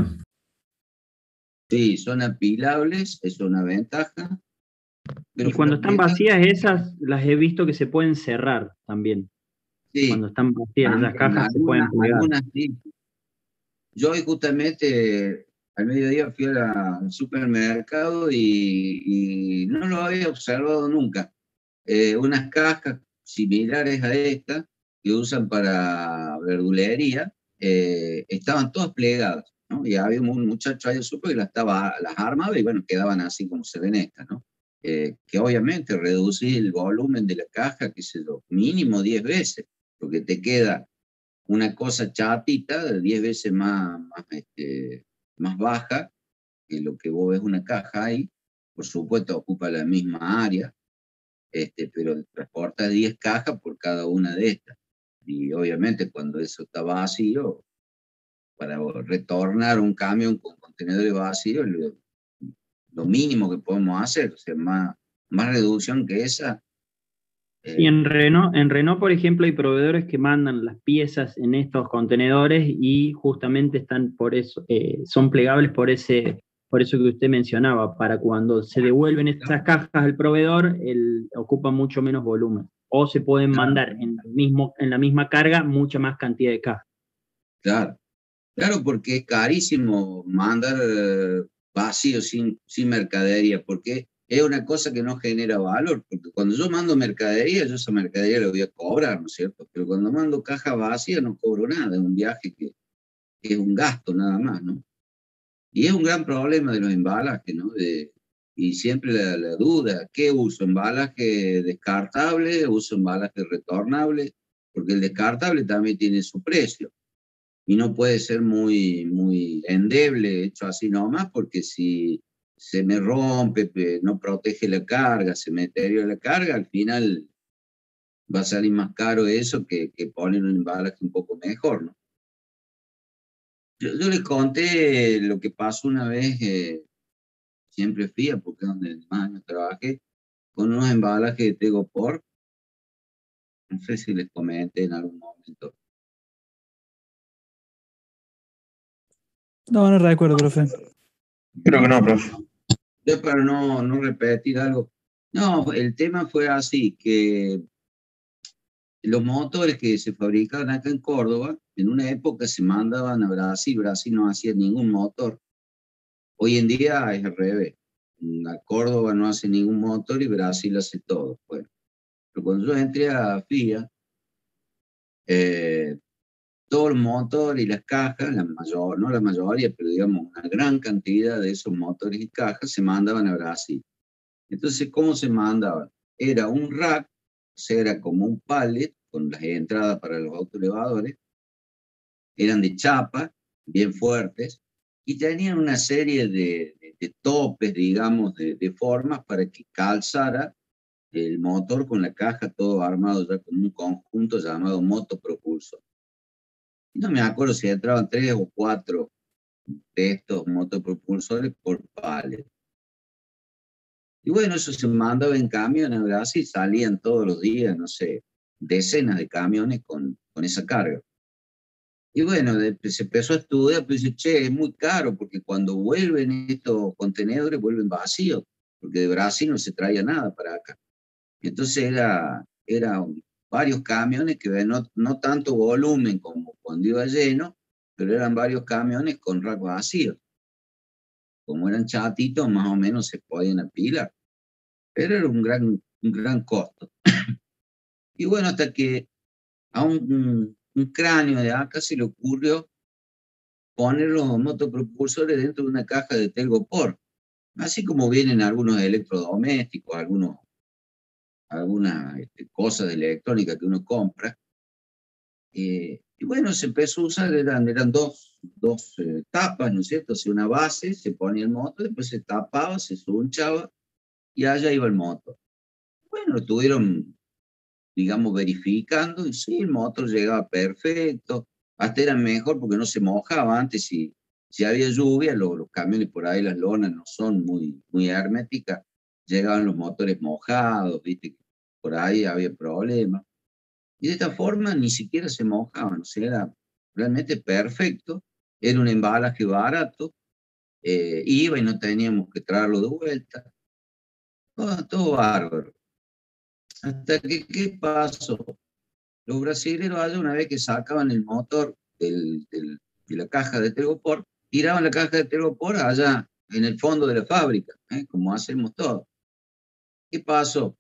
Sí, son apilables, es una ventaja. Pero Y cuando están fundamental- vacías esas, las he visto que se pueden cerrar también. sí, Cuando están vacías esas algunas- cajas se pueden plegar. algunas sí. Yo hoy justamente al mediodía fui a al supermercado y, y no lo había observado nunca. Eh, unas cajas similares a esta que usan para verdulería, eh, estaban todas plegadas, ¿no? Y había un muchacho ahí del super que las, estaba, las armaba y bueno, quedaban así como se ven estas, ¿no? Eh, que obviamente reducir el volumen de la caja, qué sé yo, mínimo diez veces, porque te queda una cosa chatita, de diez veces más, más, este, más baja que lo que vos ves una caja ahí. Por supuesto, ocupa la misma área, este, pero transporta diez cajas por cada una de estas. Y obviamente cuando eso está vacío, para retornar un camión con contenedores vacíos, lo, lo mínimo que podemos hacer, o sea, más, más reducción que esa. Eh, sí, en Renault, en Renault, por ejemplo, hay proveedores que mandan las piezas en estos contenedores y justamente están por eso, eh, son plegables por ese, por eso que usted mencionaba, para cuando se devuelven estas cajas al proveedor, el, ocupa mucho menos volumen. O se pueden mandar en, el mismo, en la misma carga mucha más cantidad de cajas. Claro, claro, porque es carísimo mandar eh, vacío sin, sin mercadería, porque es una cosa que no genera valor, porque cuando yo mando mercadería, yo esa mercadería la voy a cobrar, ¿no es cierto? Pero cuando mando caja vacía no cobro nada, es un viaje que, que es un gasto nada más, ¿no? Y es un gran problema de los embalajes, ¿no? De, y siempre la, la duda, ¿qué uso? ¿Embalaje descartable? ¿Uso embalaje retornable? Porque el descartable también tiene su precio. Y no puede ser muy, muy endeble, hecho así nomás, porque si se me rompe, no protege la carga, se me deteriora la carga, al final va a salir más caro eso que, que poner un embalaje un poco mejor, ¿no? Yo, yo les conté lo que pasó una vez, eh, siempre F I A, porque es donde más años trabajé, con unos embalajes de Tegopor. No sé si les comenté en algún momento. No, no recuerdo, profe. Creo que no, profe. Yo para no, no repetir algo. No, el tema fue así, que los motores que se fabricaban acá en Córdoba, en una época se mandaban a Brasil, Brasil no hacía ningún motor. Hoy en día es al revés. A Córdoba no hace ningún motor y Brasil hace todo. Bueno, pero cuando yo entré a F I A, eh, todo el motor y las cajas, la mayor, no la mayoría, pero digamos una gran cantidad de esos motores y cajas se mandaban a Brasil. Entonces, ¿cómo se mandaban? Era un rack, o sea, era como un pallet con las entradas para los autoelevadores, eran de chapa, bien fuertes, y tenían una serie de, de, de topes, digamos, de, de formas para que calzara el motor con la caja todo armado ya como un conjunto llamado motopropulsor. No me acuerdo si entraban tres o cuatro de estos motopropulsores por pallet. Y bueno, eso se mandaba en camiones a Brasil, salían todos los días, no sé, decenas de camiones con, con esa carga. Y bueno, de, se empezó a estudiar, pues dice, che, es muy caro, porque cuando vuelven estos contenedores, vuelven vacíos, porque de Brasil no se traía nada para acá. Entonces era, era varios camiones que no, no tanto volumen como cuando iba lleno, pero eran varios camiones con rack vacíos. Como eran chatitos, más o menos se podían apilar. Pero era un gran, un gran costo. Y bueno, hasta que a un, un, un cráneo de acá se le ocurrió poner los motopropulsores dentro de una caja de Telgopor. Así como vienen algunos electrodomésticos, algunos, algunas este, cosas de electrónica que uno compra. Eh, y bueno, se empezó a usar, eran, eran dos, dos eh, tapas, ¿no es cierto? O sea, una base, se ponía el motor, después se tapaba, se sunchaba, y allá iba el motor. Bueno, lo estuvieron, digamos, verificando, y sí, el motor llegaba perfecto, hasta era mejor porque no se mojaba antes, si, si había lluvia, los, los camiones por ahí, las lonas no son muy, muy herméticas, llegaban los motores mojados, viste, por ahí había problemas. Y de esta forma ni siquiera se mojaban, o sea, era realmente perfecto, era un embalaje barato, eh, iba y no teníamos que traerlo de vuelta. Todo, todo bárbaro. Hasta que, ¿qué pasó? Los brasileños allá, una vez que sacaban el motor del, del, de la caja de Telgopor, tiraban la caja de Telgopor allá en el fondo de la fábrica, ¿eh? Como hacemos todos. ¿Qué pasó?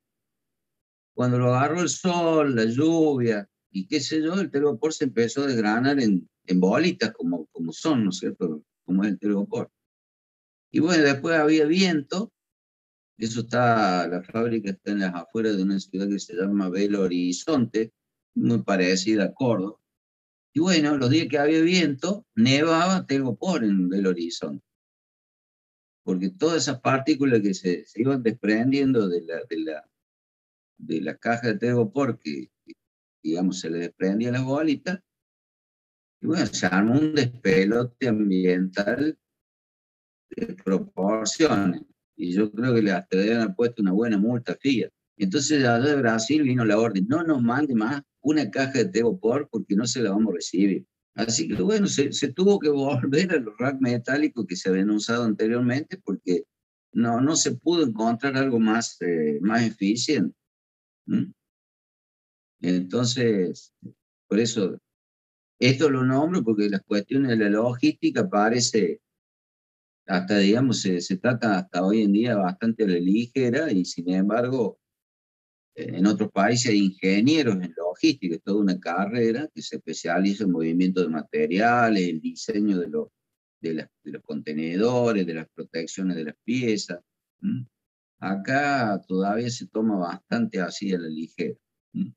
Cuando lo agarró el sol, la lluvia, y qué sé yo, el Telgopor se empezó a desgranar en, en bolitas, como, como son, ¿no es cierto? Como es el Telgopor. Y bueno, después había viento. Eso está, la fábrica está en las afueras de una ciudad que se llama Belo Horizonte, muy parecida a Córdoba. Y bueno, los días que había viento, nevaba telgopor en Belo Horizonte. Porque todas esas partículas que se, se iban desprendiendo de la, de la, de la caja de telgopor, que, que digamos se le desprendían las bolitas, y bueno, se armó un despelote ambiental de proporciones. Y yo creo que le hasta le habían puesto una buena multa fía. Entonces allá de Brasil vino la orden, no nos mande más una caja de telgopor porque no se la vamos a recibir. Así que bueno, se, se tuvo que volver a los racks metálicos que se habían usado anteriormente porque no, no se pudo encontrar algo más, eh, más eficiente. ¿Mm? Entonces, por eso, esto lo nombro porque las cuestiones de la logística parece, hasta digamos, se, se trata hasta hoy en día bastante a la ligera y sin embargo, en otros países hay ingenieros en logística, es toda una carrera que se especializa en movimiento de materiales, el diseño de los, de, las, de los contenedores, de las protecciones de las piezas. ¿Mm? Acá todavía se toma bastante así a la ligera. ¿Mm?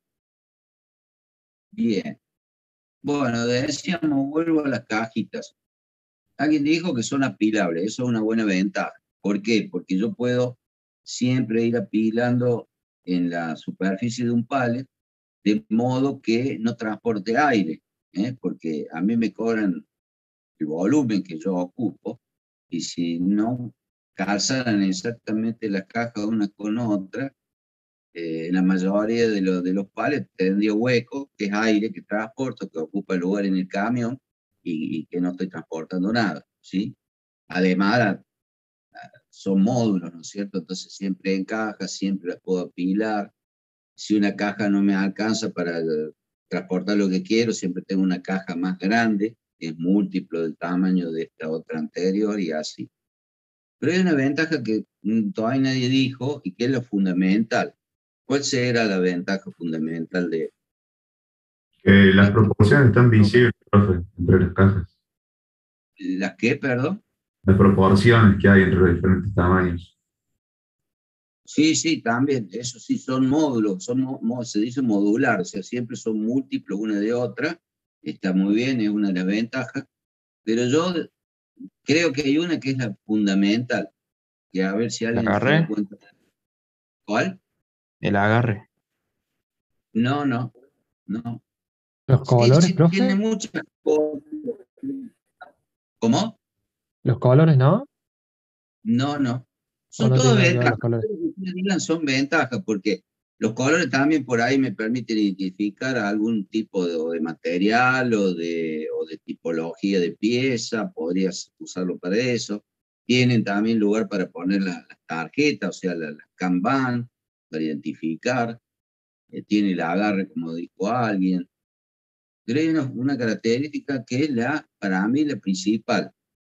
Bien. Bueno, decíamos, vuelvo a las cajitas. Alguien dijo que son apilables, eso es una buena ventaja. ¿Por qué? Porque yo puedo siempre ir apilando en la superficie de un pallet, de modo que no transporte aire, ¿eh? Porque a mí me cobran el volumen que yo ocupo, y si no calzaran exactamente las cajas una con otra, eh, la mayoría de, lo, de los pallets tendría hueco, que es aire que transporto, que ocupa el lugar en el camión, y, y que no estoy transportando nada, ¿sí? Además, son módulos, ¿no es cierto? Entonces siempre en cajas, siempre las puedo apilar. Si una caja no me alcanza para transportar lo que quiero, siempre tengo una caja más grande, que es múltiplo del tamaño de esta otra anterior y así. Pero hay una ventaja que todavía nadie dijo y que es lo fundamental. ¿Cuál será la ventaja fundamental de Que las proporciones están visibles, profe, entre las cajas. ¿Las qué, perdón? Las proporciones que hay entre los diferentes tamaños. Sí, sí, también, eso sí, son módulos, son, mo se dice modular, o sea, siempre son múltiplos una de otra, está muy bien, es una de las ventajas, pero yo creo que hay una que es la fundamental, que a ver si ¿El alguien se da agarre? cuenta. ¿Cuál? El agarre. No, no, no. ¿Los Sí, colores, sí, profe? tiene muchas cosas. ¿Cómo? ¿Los colores no? No, no. ¿O Son no todas tienen nada que ver ventajas. los colores? Digan son ventajas porque los colores también por ahí me permiten identificar algún tipo de, de material o de, o de tipología de pieza, podrías usarlo para eso. Tienen también lugar para poner las la tarjetas, o sea, las la Kanban, para identificar. Eh, tiene el agarre, como dijo alguien. Pero hay una, una característica que es la, para mí, la principal,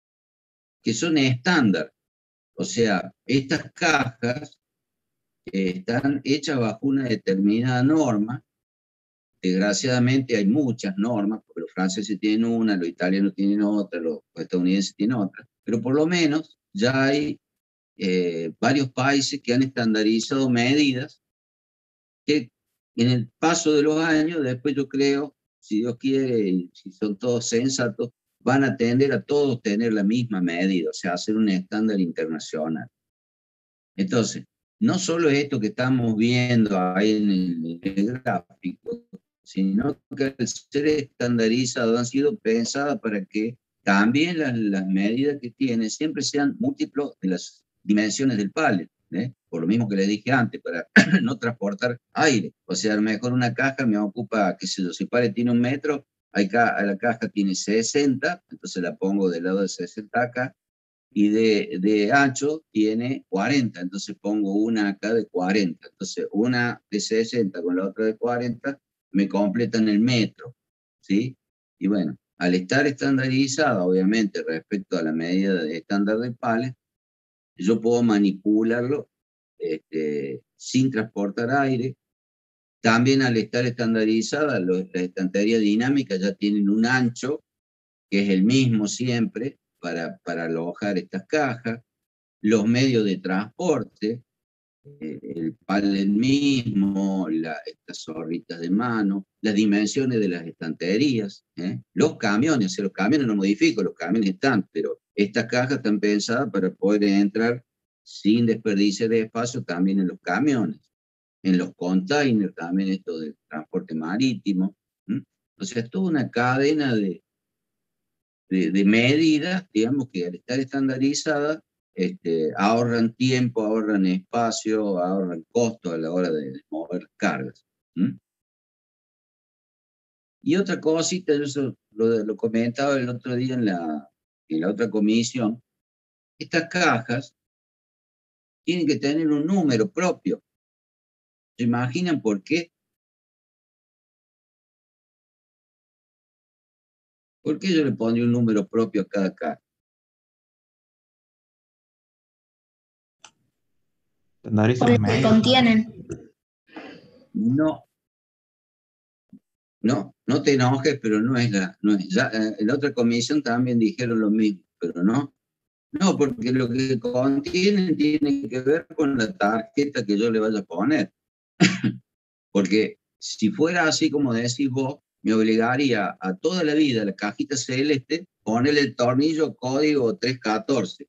que son estándar. O sea, estas cajas eh, están hechas bajo una determinada norma. Desgraciadamente hay muchas normas, porque los franceses tienen una, los italianos tienen otra, los estadounidenses tienen otra, pero por lo menos ya hay eh, varios países que han estandarizado medidas que en el paso de los años, después yo creo, si Dios quiere, y si son todos sensatos, van a tender a todos tener la misma medida, o sea, hacer un estándar internacional. Entonces, no solo esto que estamos viendo ahí en el, en el gráfico, sino que al ser estandarizado han sido pensadas para que también las, las medidas que tiene siempre sean múltiplos de las dimensiones del pallet, ¿eh? Por lo mismo que les dije antes, para no transportar aire. O sea, a lo mejor una caja me ocupa, qué sé yo, si el pallet tiene un metro, hay ca la caja tiene sesenta, entonces la pongo del lado de sesenta acá, y de, de ancho tiene cuarenta, entonces pongo una acá de cuarenta, entonces una de sesenta con la otra de cuarenta me completan el metro, ¿sí? Y bueno, al estar estandarizada, obviamente, respecto a la medida de estándar del pallet, yo puedo manipularlo este, sin transportar aire. También al estar estandarizada, los, las estanterías dinámicas ya tienen un ancho, que es el mismo siempre, Para, para alojar estas cajas, los medios de transporte, eh, el pallet mismo, la, estas zorritas de mano, las dimensiones de las estanterías, ¿eh? Los camiones, o sea, los camiones no modifico, los camiones están, pero estas cajas están pensadas para poder entrar sin desperdiciar de espacio también en los camiones, en los containers también, esto del transporte marítimo. ¿Mm? O sea, es toda una cadena de, de, de medidas, digamos, que al estar estandarizada, este, ahorran tiempo, ahorran espacio, ahorran costo a la hora de, de mover cargas. ¿Mm? Y otra cosita, eso lo, lo comentaba el otro día en la, en la otra comisión, estas cajas tienen que tener un número propio. ¿Se imaginan por qué? ¿Por qué yo le pondría un número propio a cada caja? Estandarizan Por las lo que medidas. contienen. No, no, no te enojes, pero no es la, no es, ya, eh, en la otra comisión también dijeron lo mismo, pero no. No, porque lo que contienen tiene que ver con la tarjeta que yo le vaya a poner. Porque si fuera así como decís vos, me obligaría a toda la vida la cajita celeste ponerle el tornillo código trescientos catorce.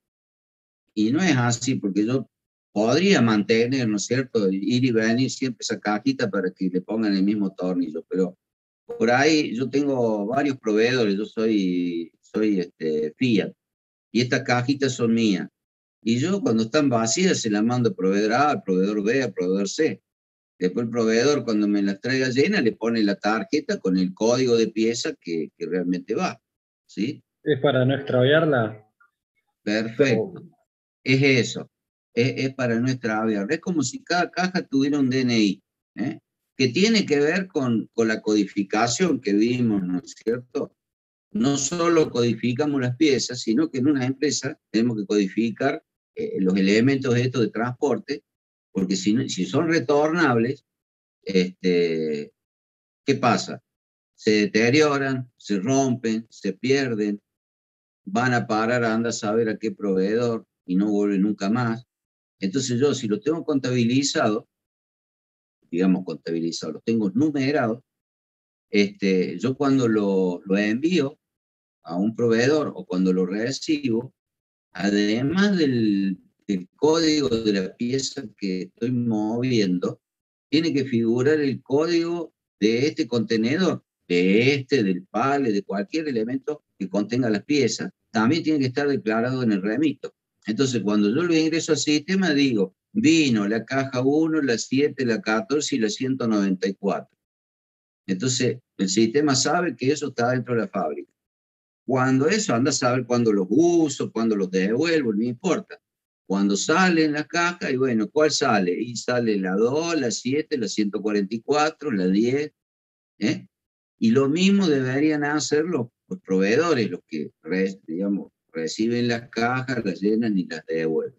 Y no es así, porque yo podría mantener, ¿no es cierto?, ir y venir siempre esa cajita para que le pongan el mismo tornillo, pero por ahí yo tengo varios proveedores, yo soy, soy este, Fiat, y estas cajitas son mías. Y yo cuando están vacías se las mando al proveedor A, al proveedor B, al proveedor C. Después el proveedor cuando me las traiga llena le pone la tarjeta con el código de pieza que, que realmente va. ¿Sí? Es para no extraviarla. Perfecto. Es eso. Es, es para no extraviar. Es como si cada caja tuviera un D N I, ¿eh? Que tiene que ver con, con la codificación que vimos, ¿no es cierto? No solo codificamos las piezas, sino que en una empresa tenemos que codificar eh, los elementos de estos de transporte, porque si, no, si son retornables, este, ¿qué pasa? Se deterioran, se rompen, se pierden, van a parar a andar a saber a qué proveedor y no vuelven nunca más. Entonces yo, si lo tengo contabilizado, digamos contabilizado, lo tengo numerado, este, yo cuando lo, lo envío a un proveedor o cuando lo recibo, además del, del código de la pieza que estoy moviendo, tiene que figurar el código de este contenedor, de este, del pallet, de cualquier elemento que contenga las piezas. También tiene que estar declarado en el remito. Entonces, cuando yo lo ingreso al sistema, digo, vino la caja uno, la siete, la catorce y la ciento noventa y cuatro. Entonces, el sistema sabe que eso está dentro de la fábrica. Cuando eso, anda a saber cuándo los uso, cuándo los devuelvo, no importa. Cuando sale en la caja, y bueno, ¿cuál sale? Y sale la dos, la siete, la ciento cuarenta y cuatro, la diez. ¿eh? Y lo mismo deberían hacer los, los proveedores, los que re, digamos, reciben las cajas, las llenan y las devuelven.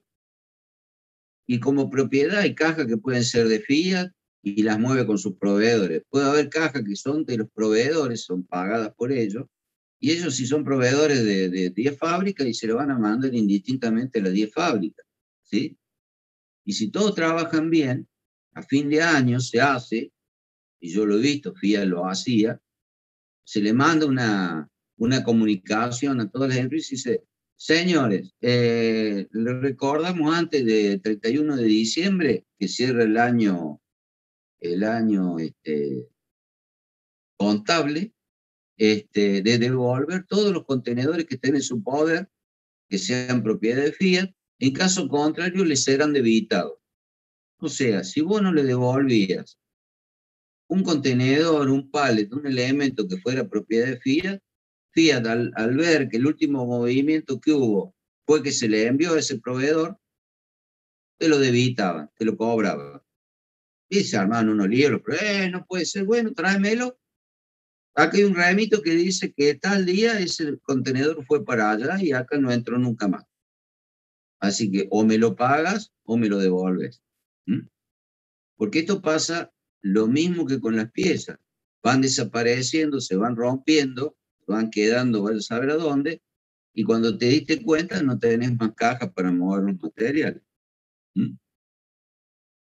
Y como propiedad hay cajas que pueden ser de Fiat y las mueve con sus proveedores. Puede haber cajas que son de los proveedores, son pagadas por ellos, y ellos si son proveedores de, de diez fábricas y se lo van a mandar indistintamente a las diez fábricas, ¿sí? Y si todos trabajan bien, a fin de año se hace, y yo lo he visto, Fiat lo hacía, se le manda una, una comunicación a todas las empresas y dice, señores, eh, les recordamos antes del treinta y uno de diciembre que cierra el año, el año este, contable, Este, de devolver todos los contenedores que estén en su poder, que sean propiedad de Fiat, en caso contrario les serán debitados. O sea, si vos no le devolvías un contenedor, un pallet, un elemento que fuera propiedad de Fiat, Fiat al, al ver que el último movimiento que hubo fue que se le envió a ese proveedor, te lo debitaban, te lo cobraban. Y se armaban unos libros, pero eh, no puede ser, bueno, tráemelo. Acá hay un remito que dice que tal día ese contenedor fue para allá y acá no entró nunca más. Así que o me lo pagas o me lo devuelves. ¿Mm? Porque esto pasa lo mismo que con las piezas. Van desapareciendo, se van rompiendo, van quedando, vaya a saber a dónde, y cuando te diste cuenta no tenés más cajas para mover los materiales. ¿Mm?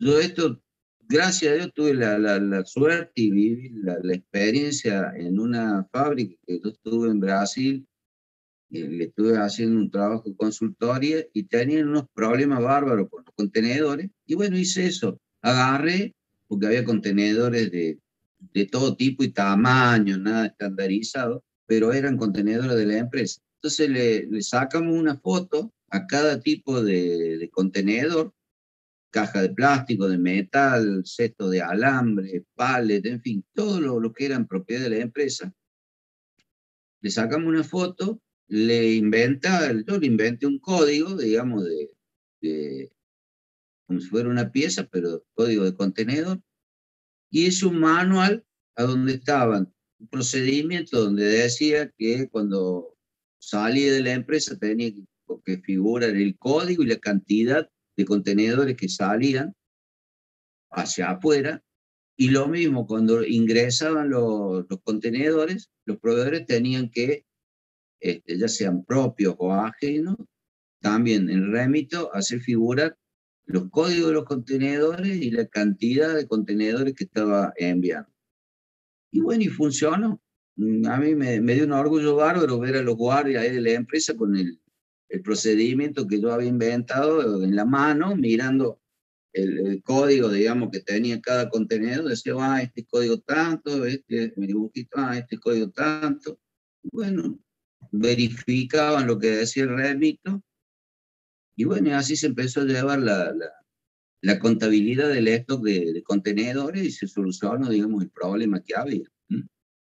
Yo esto, gracias a Dios, tuve la, la, la suerte y viví la, la experiencia en una fábrica que yo estuve en Brasil, y le estuve haciendo un trabajo de consultoría y tenían unos problemas bárbaros con los contenedores. Y bueno, hice eso. Agarré, porque había contenedores de, de todo tipo y tamaño, nada estandarizado, pero eran contenedores de la empresa. Entonces le, le sacamos una foto a cada tipo de, de contenedor, caja de plástico, de metal, cesto de alambre, pallet, en fin, todo lo, lo que eran propiedad de la empresa. Le sacamos una foto, le inventa, yo le inventé un código, digamos, de, de, como si fuera una pieza, pero código de contenedor, y hice un manual a donde estaban un procedimiento donde decía que cuando salía de la empresa tenía que, que figurar el código y la cantidad de contenedores que salían hacia afuera, y lo mismo cuando ingresaban los, los contenedores, los proveedores tenían que, este, ya sean propios o ajenos, también en Remito hacer figurar los códigos de los contenedores y la cantidad de contenedores que estaba enviando. Y bueno, y funcionó. A mí me, me dio un orgullo bárbaro ver a los guardias ahí de la empresa con el, el procedimiento que yo había inventado en la mano, mirando el, el código, digamos, que tenía cada contenedor. Decía, ah, este código tanto, este, mi dibujito, ah, este código tanto. Bueno, verificaban lo que decía el remito. Y bueno, y así se empezó a llevar la, la, la contabilidad del stock de, de contenedores y se solucionó, digamos, el problema que había. ¿Mm?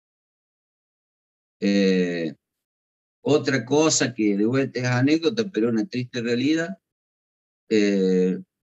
Eh, otra cosa que de vuelta es anécdota, pero una triste realidad, eh,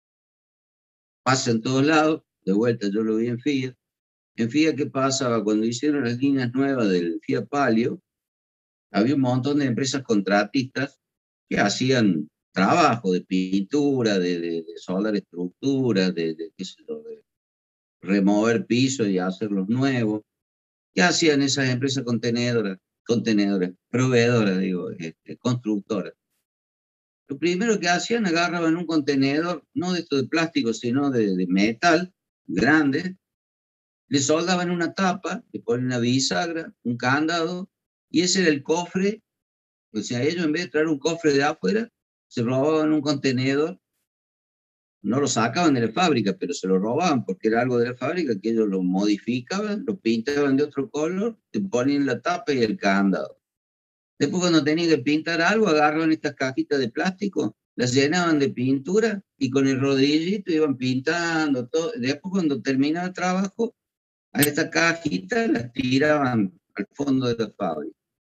pasa en todos lados, de vuelta yo lo vi en Fiat. En Fiat, ¿qué pasaba? Cuando hicieron las líneas nuevas del Fiat Palio, había un montón de empresas contratistas que hacían trabajo de pintura, de, de, de soldar estructuras, de, de, qué sé yo, de remover pisos y hacerlos nuevos. ¿Qué hacían esas empresas contenedoras, contenedoras, proveedoras, digo, este, constructoras? Lo primero que hacían, agarraban un contenedor, no de esto de plástico, sino de, de metal, grande, le soldaban una tapa, le ponen una bisagra, un candado, y ese era el cofre. O sea, ellos en vez de traer un cofre de afuera, se robaban un contenedor, no lo sacaban de la fábrica, pero se lo robaban porque era algo de la fábrica que ellos lo modificaban, lo pintaban de otro color, le ponían la tapa y el candado. Después cuando tenían que pintar algo, agarraban estas cajitas de plástico, las llenaban de pintura y con el rodillito iban pintando todo. Después cuando terminaba el trabajo, a esta cajita las tiraban al fondo de la fábrica.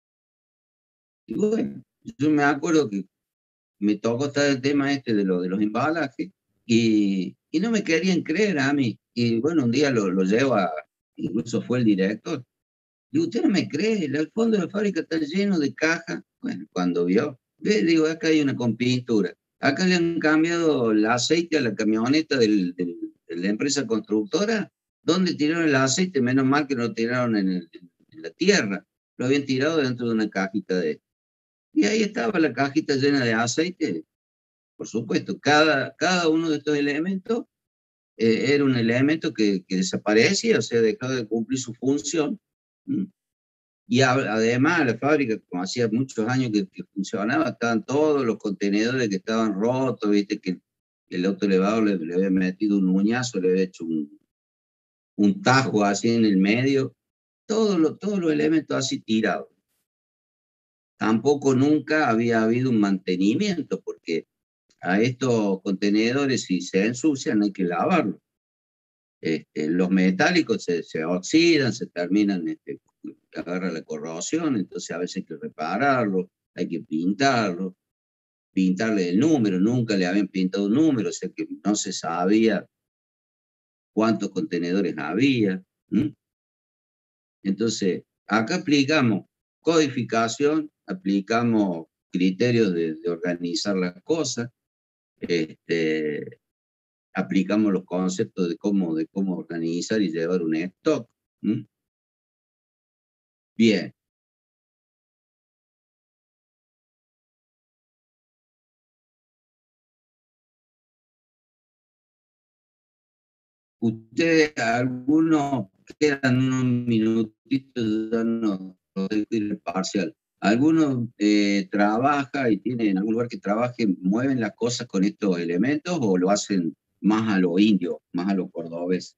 Y bueno, yo me acuerdo que me tocó estar el tema este de, lo, de los embalajes y, y no me querían creer a mí. Y bueno, un día lo, lo llevo a, incluso fue el director. Digo, usted no me cree, el fondo de la fábrica está lleno de cajas. Bueno, cuando vio, ve, digo, acá hay una con pintura. Acá le han cambiado el aceite a la camioneta del, del, de la empresa constructora. ¿Dónde tiraron el aceite? Menos mal que no lo tiraron en, el, en la tierra. Lo habían tirado dentro de una cajita de... Y ahí estaba la cajita llena de aceite. Por supuesto, cada, cada uno de estos elementos eh, era un elemento que, que desaparecía, o sea, dejaba de cumplir su función. ¿Mm? Y a, además la fábrica, como hacía muchos años que, que funcionaba, estaban todos los contenedores que estaban rotos, viste que el autoelevador le, le había metido un uñazo, le había hecho un, un tajo así en el medio, todos los, todos los elementos así tirados. Tampoco nunca había habido un mantenimiento, porque a estos contenedores, si se ensucian, hay que lavarlos. Este, los metálicos se, se oxidan, se terminan, este, agarra la corrosión, entonces a veces hay que repararlo, hay que pintarlo, pintarle el número, nunca le habían pintado un número, o sea que no se sabía cuántos contenedores había. ¿Mm? Entonces, acá aplicamos codificación, aplicamos criterios de, de organizar las cosas, este, aplicamos los conceptos de cómo, de cómo organizar y llevar un stock. ¿Mm? Bien. Ustedes, algunos, quedan unos minutitos, ya no no tengo que ir al parcial. ¿Algunos eh, trabaja y tienen algún lugar que trabaje, mueven las cosas con estos elementos o lo hacen más a lo indio, más a lo cordobés?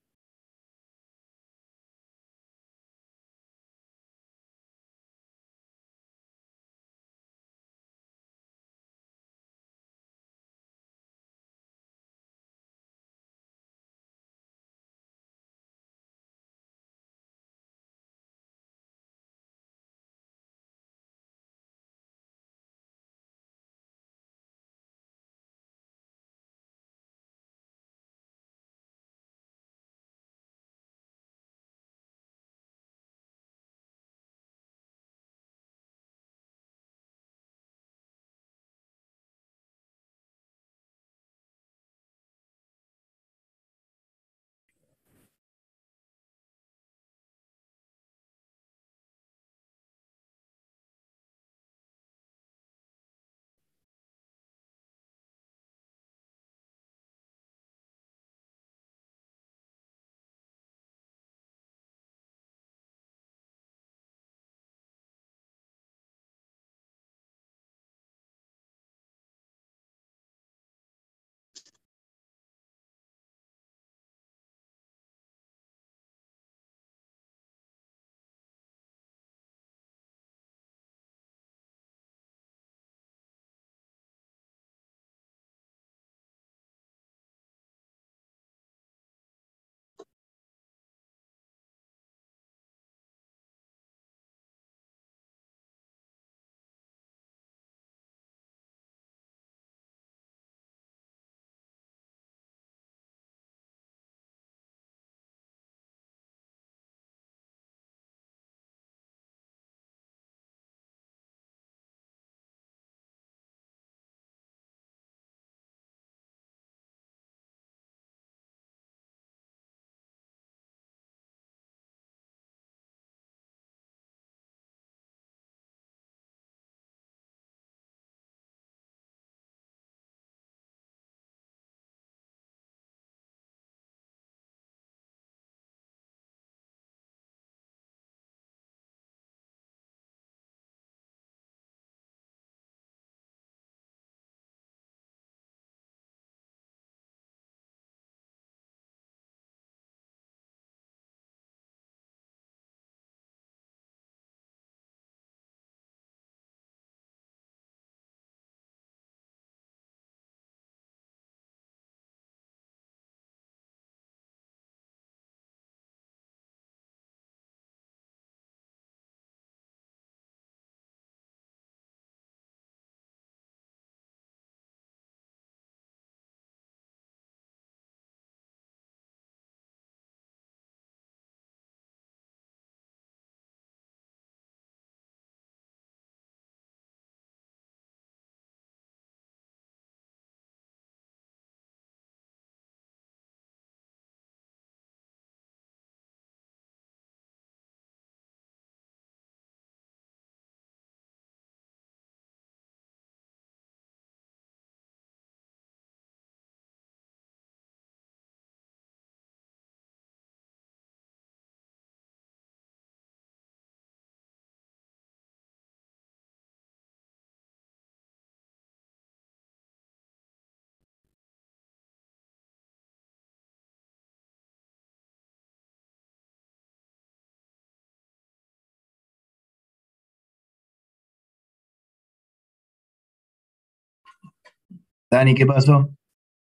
Dani, ¿qué pasó?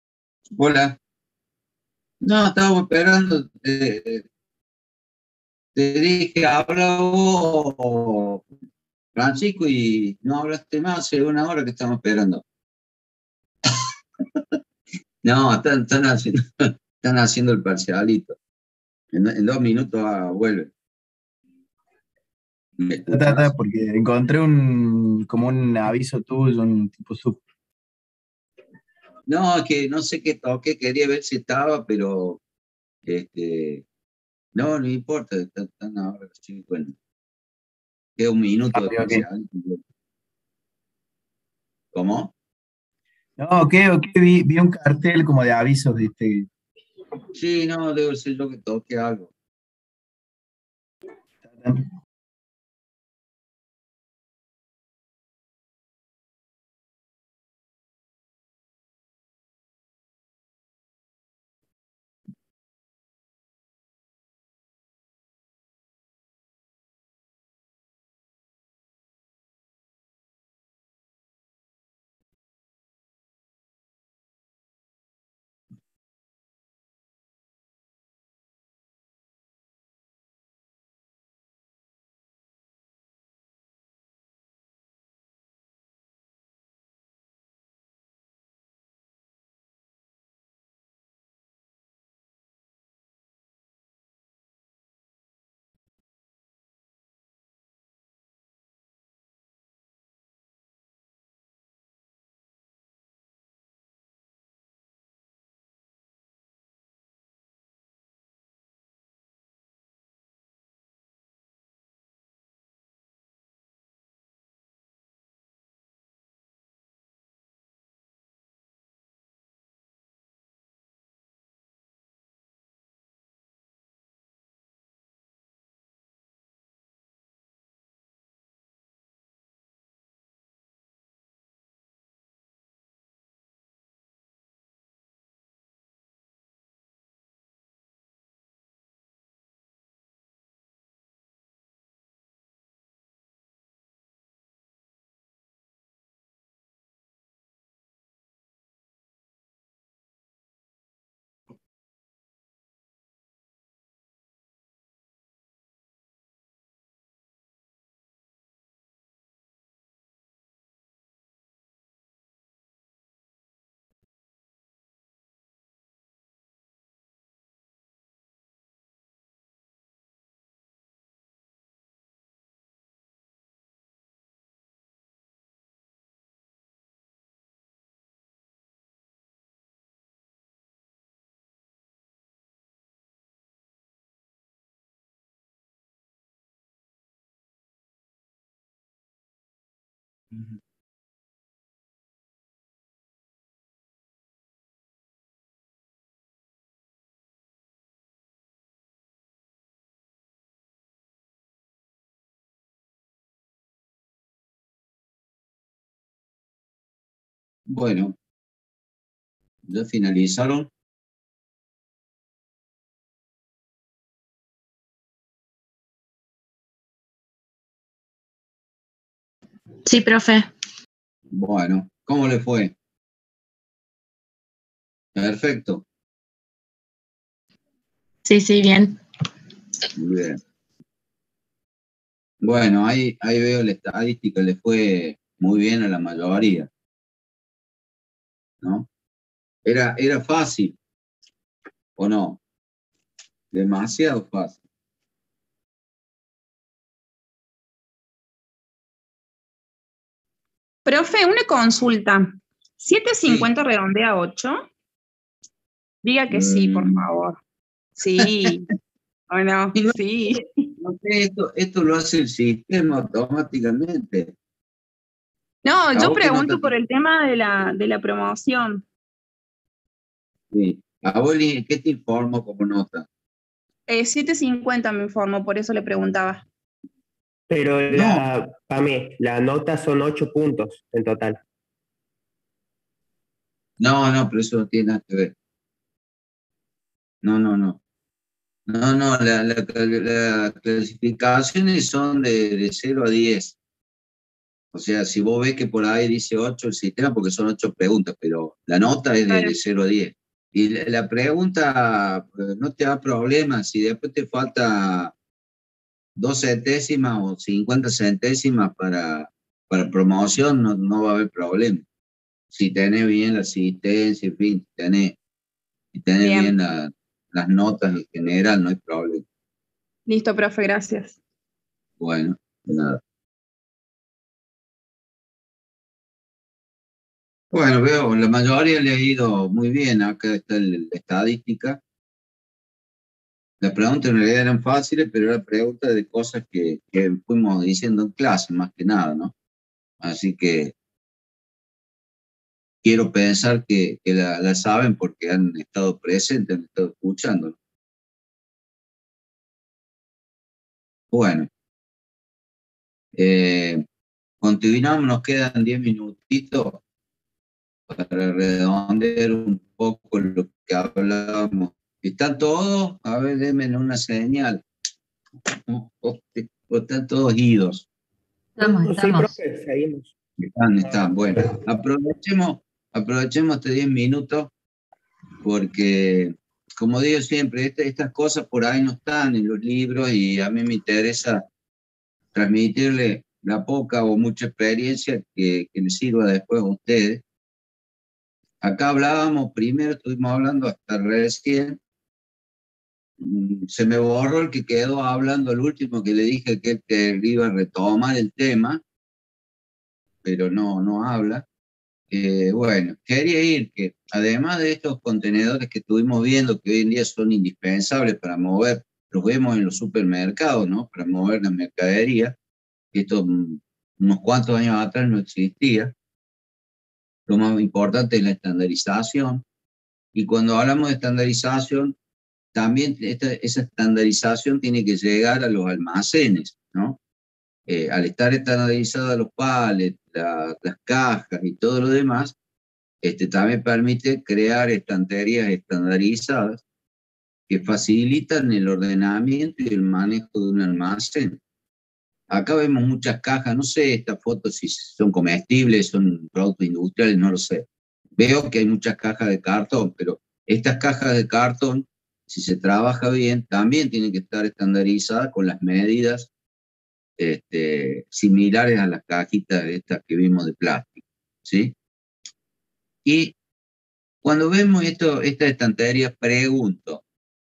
Hola. No, estábamos esperando. eh, te dije, habla vos, Francisco, y no hablaste más. Hace una hora que estamos esperando. No, están, están, haciendo, están haciendo el parcialito. En, en dos minutos ah, vuelve. ¿Me Ta, ta, escuchás? ta, porque encontré un como un aviso tuyo, un tipo sub. No, es que no sé qué toqué, quería ver si estaba, pero este, no, no importa, están, están ahora sí, bueno, queda un minuto Ah, de ok, ok. parcial. ¿Cómo? No, ok, ok, vi, vi un cartel como de avisos, ¿viste? Sí, no, debe ser yo que toque algo. Bueno, ya finalizaron. Sí, profe. Bueno, ¿cómo le fue? Perfecto. Sí, sí, bien. Muy bien. Bueno, ahí, ahí veo la estadística, le fue muy bien a la mayoría, ¿no? Era, era fácil, ¿o no? Demasiado fácil. Profe, una consulta. ¿siete cincuenta redondea a ocho? Diga que sí, por Mm, favor. Sí. ¿O no? y no, Sí. no sé, esto, esto lo hace el sistema automáticamente. No, ¿A yo vos qué pregunto nota por te- el tema de la, de la promoción. sí. ¿A vos li- qué te informo como nota? Eh, siete cincuenta me informó, por eso le preguntaba. Pero No, la, para mí, la nota son ocho puntos en total. no, no, pero eso no tiene nada que ver. No, no, no. No, no, la, la, las clasificaciones son de, de cero a diez. O sea, si vos ves que por ahí dice ocho el sistema, porque son ocho preguntas, pero la nota es de, Claro. de cero a diez. Y la, la pregunta eh, no te da problema. Si después te falta dos centésimas o cincuenta centésimas para, para promoción, no, no va a haber problema. Si tenés bien la asistencia, en fin, si tenés, si tenés bien Bien. la- las notas en general, no hay problema. Listo, profe, gracias. Bueno, de nada. Bueno, veo, la mayoría le ha ido muy bien. Acá está el- la estadística. Las preguntas en realidad eran fáciles, pero era pregunta de cosas que, que fuimos diciendo en clase, más que nada, ¿no? Así que quiero pensar que, que la, la saben porque han estado presentes, han estado escuchando. Bueno, eh, continuamos, nos quedan diez minutitos para redondear un poco lo que hablábamos. ¿Están todos? A ver, denme una señal. O, o- o están todos idos. Estamos, Sí, estamos. profe, seguimos. Están, están. Bueno, aprovechemos, aprovechemos este diez minutos porque, como digo siempre, este- estas cosas por ahí no están en los libros y a mí me interesa transmitirle la poca o mucha experiencia que, que les sirva después a ustedes. Acá hablábamos, primero estuvimos hablando hasta recién, mm, se me borró el que quedó hablando, el último que le dije que, que iba a retomar el tema, pero no, no habla. Eh, bueno, quería ir que además de estos contenedores que estuvimos viendo, que hoy en día son indispensables para mover, los vemos en los supermercados, ¿no? Para mover la mercadería, esto mm, unos cuantos años atrás no existía. Lo más importante es la estandarización. Y cuando hablamos de estandarización, también esta, esa estandarización tiene que llegar a los almacenes, ¿no? Eh, al estar estandarizados los palets, la, las cajas y todo lo demás, este, también permite crear estanterías estandarizadas que facilitan el ordenamiento y el manejo de un almacén. Acá vemos muchas cajas, no sé estas fotos si son comestibles, son productos industriales, no lo sé. Veo que hay muchas cajas de cartón, pero estas cajas de cartón, si se trabaja bien, también tienen que estar estandarizadas con las medidas este, similares a las cajitas estas que vimos de plástico, ¿sí? Y cuando vemos esto, esta estantería, pregunto,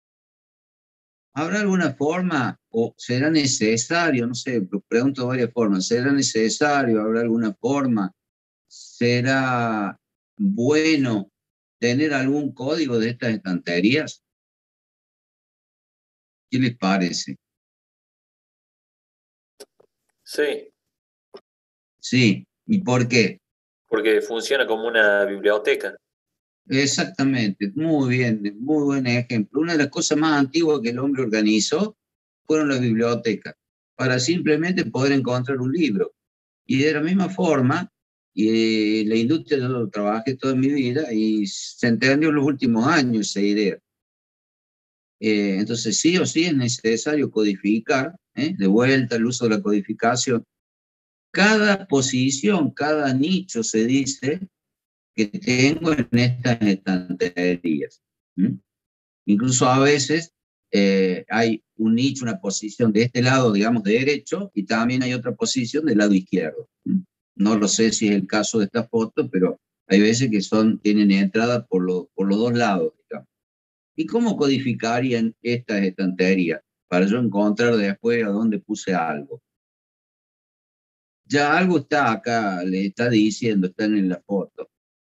¿habrá alguna forma o será necesario, no sé, pregunto de varias formas, ¿será necesario, habrá alguna forma, será bueno tener algún código de estas estanterías? ¿Qué les parece? Sí, Sí, ¿y por qué? porque funciona como una biblioteca. Exactamente, muy bien, muy buen ejemplo. Una de las cosas más antiguas que el hombre organizó fueron las bibliotecas, para simplemente poder encontrar un libro. Y de la misma forma, y, eh, la industria yo lo trabajé toda mi vida y se entendió en los últimos años esa idea. Eh, entonces sí o sí es necesario codificar, ¿eh? De vuelta el uso de la codificación. Cada posición, cada nicho se dice que tengo en estas estanterías. ¿Mm? Incluso a veces eh, hay un nicho, una posición de este lado, digamos, de derecho, y también hay otra posición del lado izquierdo. ¿Mm? No lo sé si es el caso de esta foto, pero hay veces que son, tienen entrada por, lo, por los dos lados, digamos. ¿Y cómo codificarían estas estanterías? Para yo encontrar después a dónde puse algo. Ya algo está acá, le está diciendo, están en la foto.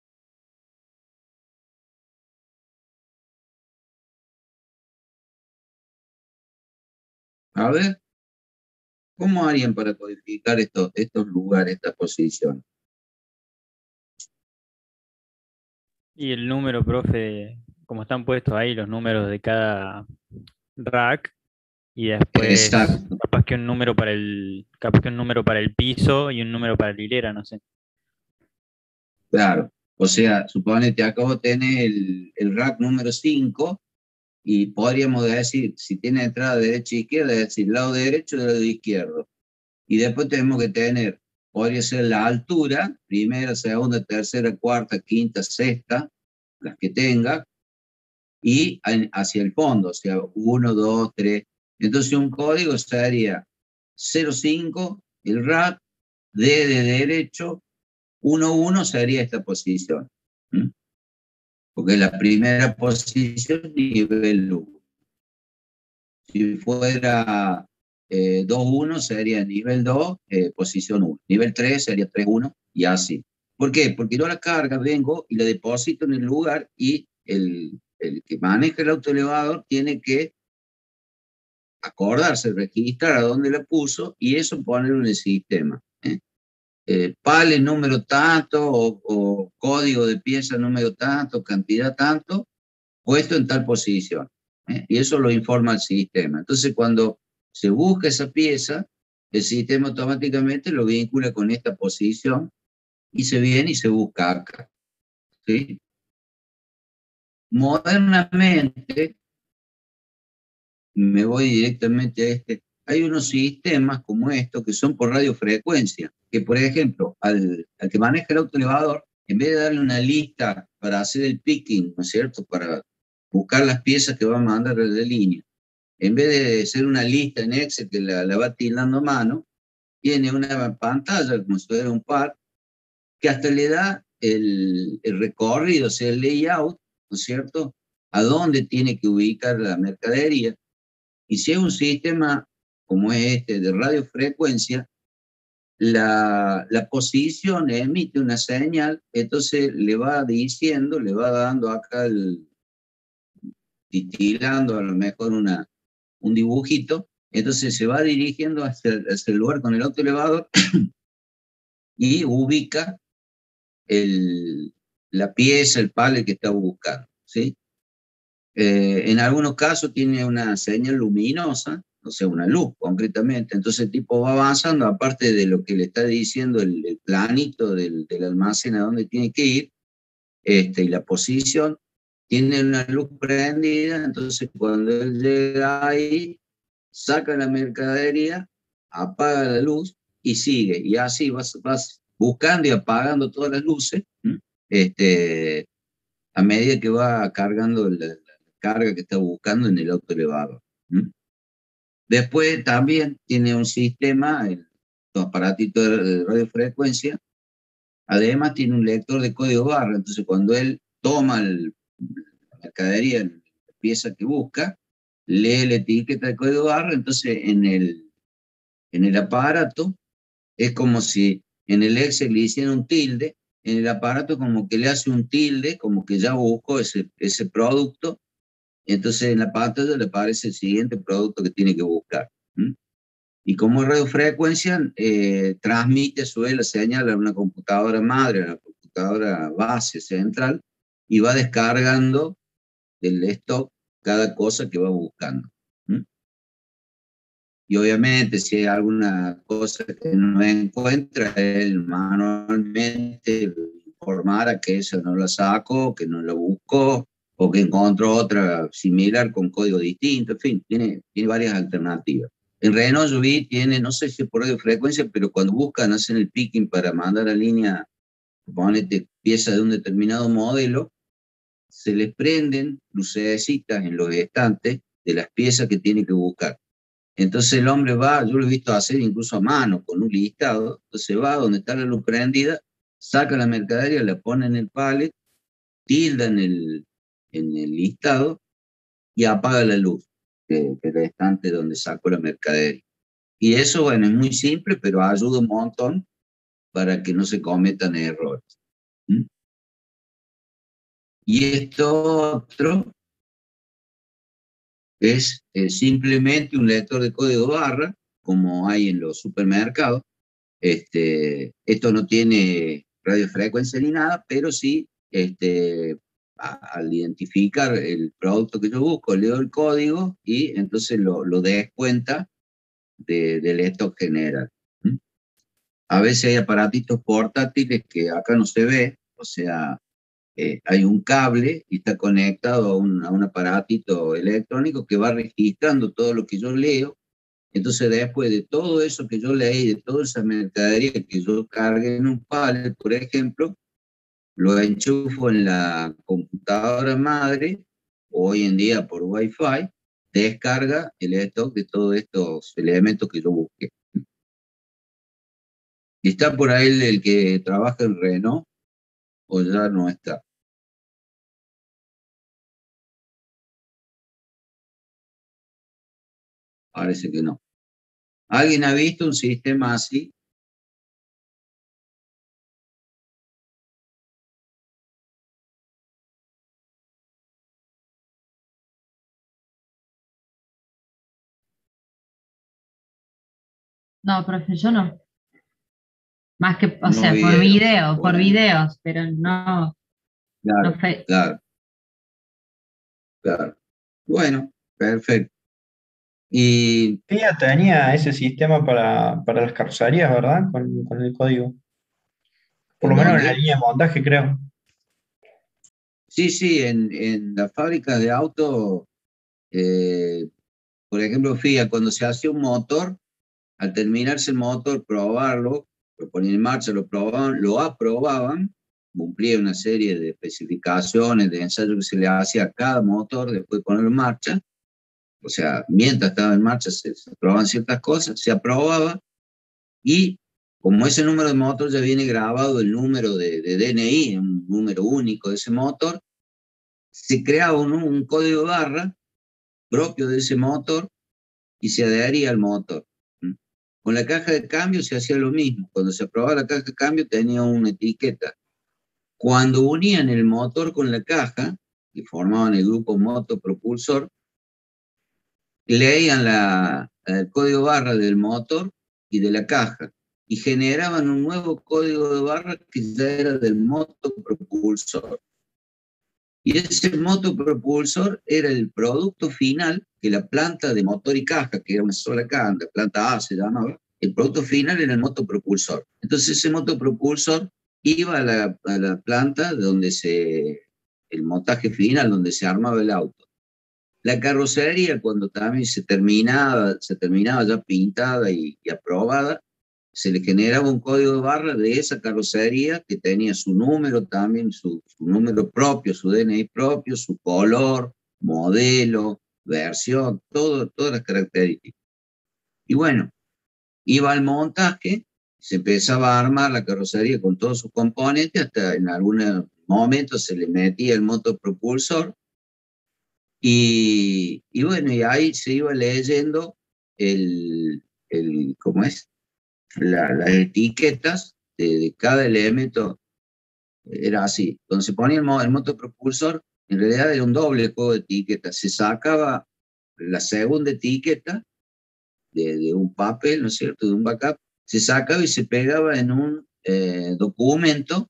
A ver, ¿cómo harían para codificar estos, estos lugares, estas posiciones? Y el número, profe, como están puestos ahí los números de cada rack, y después Exacto. capaz que un número para el, capaz que un número para el piso y un número para la hilera, no sé. Claro. O sea, suponete, acá vos tenés el, el rack número cinco y podríamos decir, si tiene entrada derecha e izquierda, es decir, lado derecho y lado izquierdo. Y después tenemos que tener, podría ser la altura, primera, segunda, tercera, cuarta, quinta, sexta, las que tenga, y hacia el fondo, o sea, uno, dos, tres. Entonces un código sería cero cinco, el rack, D de derecho, uno uno sería esta posición. ¿Mm? Porque la primera posición nivel uno. Si fuera eh, dos uno sería nivel dos, eh, posición uno. Nivel tres sería tres uno y así. ¿Por qué? Porque yo la carga, vengo y la deposito en el lugar y el, el que maneja el autoelevador tiene que acordarse, registrar a dónde la puso y eso ponerlo en el sistema. ¿eh? eh, pale número tanto, o, o código de pieza número tanto, cantidad tanto, puesto en tal posición. ¿eh? Y eso lo informa el sistema. Entonces, cuando se busca esa pieza, el sistema automáticamente lo vincula con esta posición y se viene y se busca acá. ¿sí? Modernamente, me voy directamente a este, hay unos sistemas como estos que son por radiofrecuencia, que por ejemplo, al, al que maneja el autoelevador, en vez de darle una lista para hacer el picking, ¿no es cierto?, para buscar las piezas que va a mandar de la línea, en vez de hacer una lista en Excel que la, la va tildando a mano, tiene una pantalla como si fuera un par, que hasta le da el, el recorrido, o sea, el layout, ¿no es cierto?, a dónde tiene que ubicar la mercadería. Y si es un sistema como este de radiofrecuencia, la, la posición emite una señal, entonces le va diciendo, le va dando acá, el, titilando a lo mejor una, un dibujito, entonces se va dirigiendo hacia, hacia el lugar con el autoelevador y ubica el, la pieza, el pallet que está buscando, ¿sí? Eh, en algunos casos tiene una señal luminosa, o sea, una luz concretamente, entonces el tipo va avanzando, aparte de lo que le está diciendo el, el planito del, del almacén a dónde tiene que ir, este, y la posición, tiene una luz prendida, entonces cuando él llega ahí, saca la mercadería, apaga la luz y sigue, y así vas, vas buscando y apagando todas las luces, este, a medida que va cargando la, la carga que está buscando en el autoelevador. Después también tiene un sistema, el aparatito de radiofrecuencia, además tiene un lector de código barra, entonces cuando él toma el, la mercadería, la pieza que busca, lee la etiqueta de código barra, entonces en el, en el aparato es como si en el Excel le hiciera un tilde, en el aparato como que le hace un tilde, como que ya buscó ese, ese producto, entonces en la pantalla le aparece el siguiente producto que tiene que buscar. ¿Mm? Y como radiofrecuencia, eh, transmite a su vez la señal a una computadora madre, a una computadora base central, y va descargando del stock cada cosa que va buscando. ¿Mm? Y obviamente si hay alguna cosa que no encuentra, él manualmente informará que esa no la sacó, que no la buscó, o que encontró otra similar con código distinto, en fin, tiene, tiene varias alternativas. En Renault yo vi, tiene, no sé si por radiofrecuencia, pero cuando buscan, hacen el picking para mandar a línea, ponete pieza de un determinado modelo, se les prenden lucecitas en los estantes de las piezas que tiene que buscar. Entonces el hombre va, yo lo he visto hacer incluso a mano, con un listado, entonces va donde está la luz prendida, saca la mercadería, la pone en el pallet, tilda en el, en el listado y apaga la luz del de estante donde sacó la mercadería. Y eso, bueno, es muy simple, pero ayuda un montón para que no se cometan errores. ¿Mm? Y esto otro es eh, simplemente un lector de código barra, como hay en los supermercados. Este, esto no tiene radiofrecuencia ni nada, pero sí, este, a, al identificar el producto que yo busco, leo el código y entonces lo, lo descuenta de, del stock general. ¿Mm? A veces hay aparatitos portátiles que acá no se ve, o sea, Eh, hay un cable y está conectado a un, a un aparatito electrónico que va registrando todo lo que yo leo. Entonces después de todo eso que yo leí, de toda esa mercadería que yo cargué en un pallet, por ejemplo, lo enchufo en la computadora madre, o hoy en día por Wi-Fi, descarga el stock de todos estos elementos que yo busqué. ¿Y está por ahí el, el que trabaja en Renault o ya no está? Parece que no. ¿Alguien ha visto un sistema así? No, profe, yo no. Más que, o No sea, por video, video, por bueno. videos, pero no, Claro, no fe- claro, claro. Bueno, perfecto. Y Ella tenía ese sistema para, para las carrocerías, ¿verdad? Con, con el código. Por ¿en lo menos en la dónde? línea de montaje, creo. Sí, sí, en, en las fábricas de autos, eh, por ejemplo, Fiat, cuando se hacía un motor, al terminarse el motor, probarlo, lo ponían en marcha, lo probaban, lo aprobaban, cumplía una serie de especificaciones, de ensayos que se le hacía a cada motor después de ponerlo en marcha. O sea, mientras estaba en marcha se, se aprobaban ciertas cosas, se aprobaba, y como ese número de motor ya viene grabado el número de, de D N I, un número único de ese motor, se creaba un, un código barra propio de ese motor y se adhería al motor. ¿Mm? Con la caja de cambio se hacía lo mismo. Cuando se aprobaba la caja de cambio tenía una etiqueta. Cuando unían el motor con la caja, y formaban el grupo motopropulsor, leían la, el código barra del motor y de la caja, y generaban un nuevo código de barra que ya era del motopropulsor. Y ese motopropulsor era el producto final que la planta de motor y caja, que era una sola caja, la planta A se llamaba, el producto final era el motopropulsor. Entonces ese motopropulsor iba a la, a la planta donde se, el montaje final, donde se armaba el auto. La carrocería, cuando también se terminaba, se terminaba ya pintada y, y aprobada, se le generaba un código de barra de esa carrocería que tenía su número también, su, su número propio, su D N I propio, su color, modelo, versión, todo, todas las características. Y bueno, iba al montaje, se empezaba a armar la carrocería con todos sus componentes, hasta en algún momento se le metía el motopropulsor. Y, y bueno, y ahí se iba leyendo el, el ¿cómo es? La, las etiquetas de, de cada elemento. Era así. Cuando se ponía el, mo, el motopropulsor, en realidad era un doble juego de etiquetas. Se sacaba la segunda etiqueta de, de un papel, ¿no es cierto?, de un backup, se sacaba y se pegaba en un eh, documento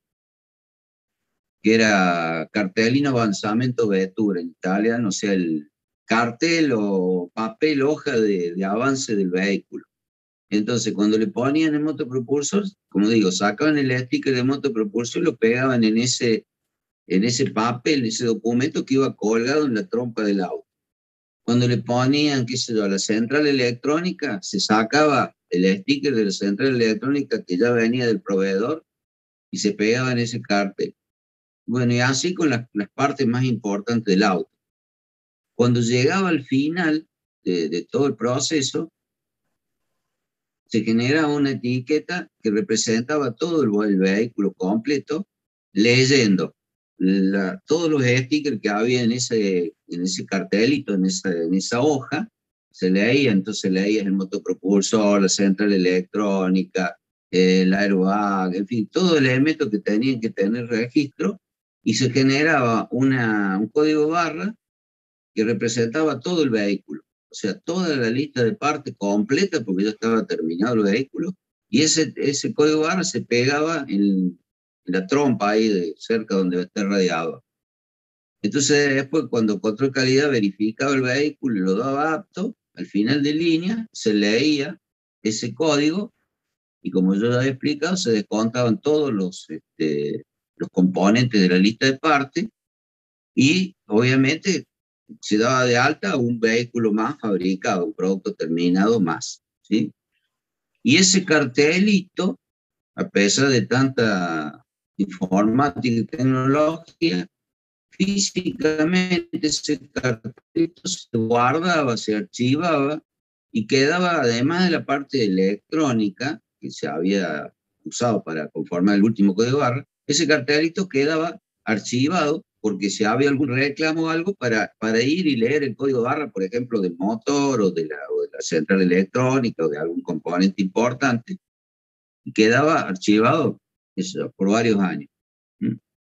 que era cartellino avanzamento vettura en italiano, o sea, el cartel o papel, hoja de, de avance del vehículo. Entonces, cuando le ponían el motopropulsor, como digo, sacaban el sticker de motopropulsor y lo pegaban en ese, en ese papel, ese documento que iba colgado en la trompa del auto. Cuando le ponían, qué sé yo, a la central electrónica, se sacaba el sticker de la central electrónica que ya venía del proveedor y se pegaba en ese cartel. Bueno, y así con las, las partes más importantes del auto. Cuando llegaba al final de, de todo el proceso, se generaba una etiqueta que representaba todo el, el vehículo completo, leyendo la, todos los stickers que había en ese, en ese cartelito, en esa, en esa hoja, se leía, entonces leías el motopropulsor, la central electrónica, el airbag, en fin, todo el elemento que tenían que tener registro, y se generaba una, un código barra que representaba todo el vehículo. O sea, toda la lista de partes completa, porque ya estaba terminado el vehículo, y ese, ese código barra se pegaba en, en la trompa ahí de cerca donde está el radiador. Entonces después, cuando control de calidad verificaba el vehículo y lo daba apto, al final de línea se leía ese código, y como yo ya había explicado, se descontaban todos los, este, los componentes de la lista de partes, y obviamente se daba de alta un vehículo más fabricado, un producto terminado más, ¿sí? Y ese cartelito, a pesar de tanta informática y tecnología, físicamente ese cartelito se guardaba, se archivaba y quedaba, además de la parte electrónica que se había usado para conformar el último código barra, ese cartelito quedaba archivado porque si había algún reclamo o algo, para, para ir y leer el código barra, por ejemplo, del motor o de, la, o de la central electrónica o de algún componente importante, y quedaba archivado eso, por varios años. ¿Mm?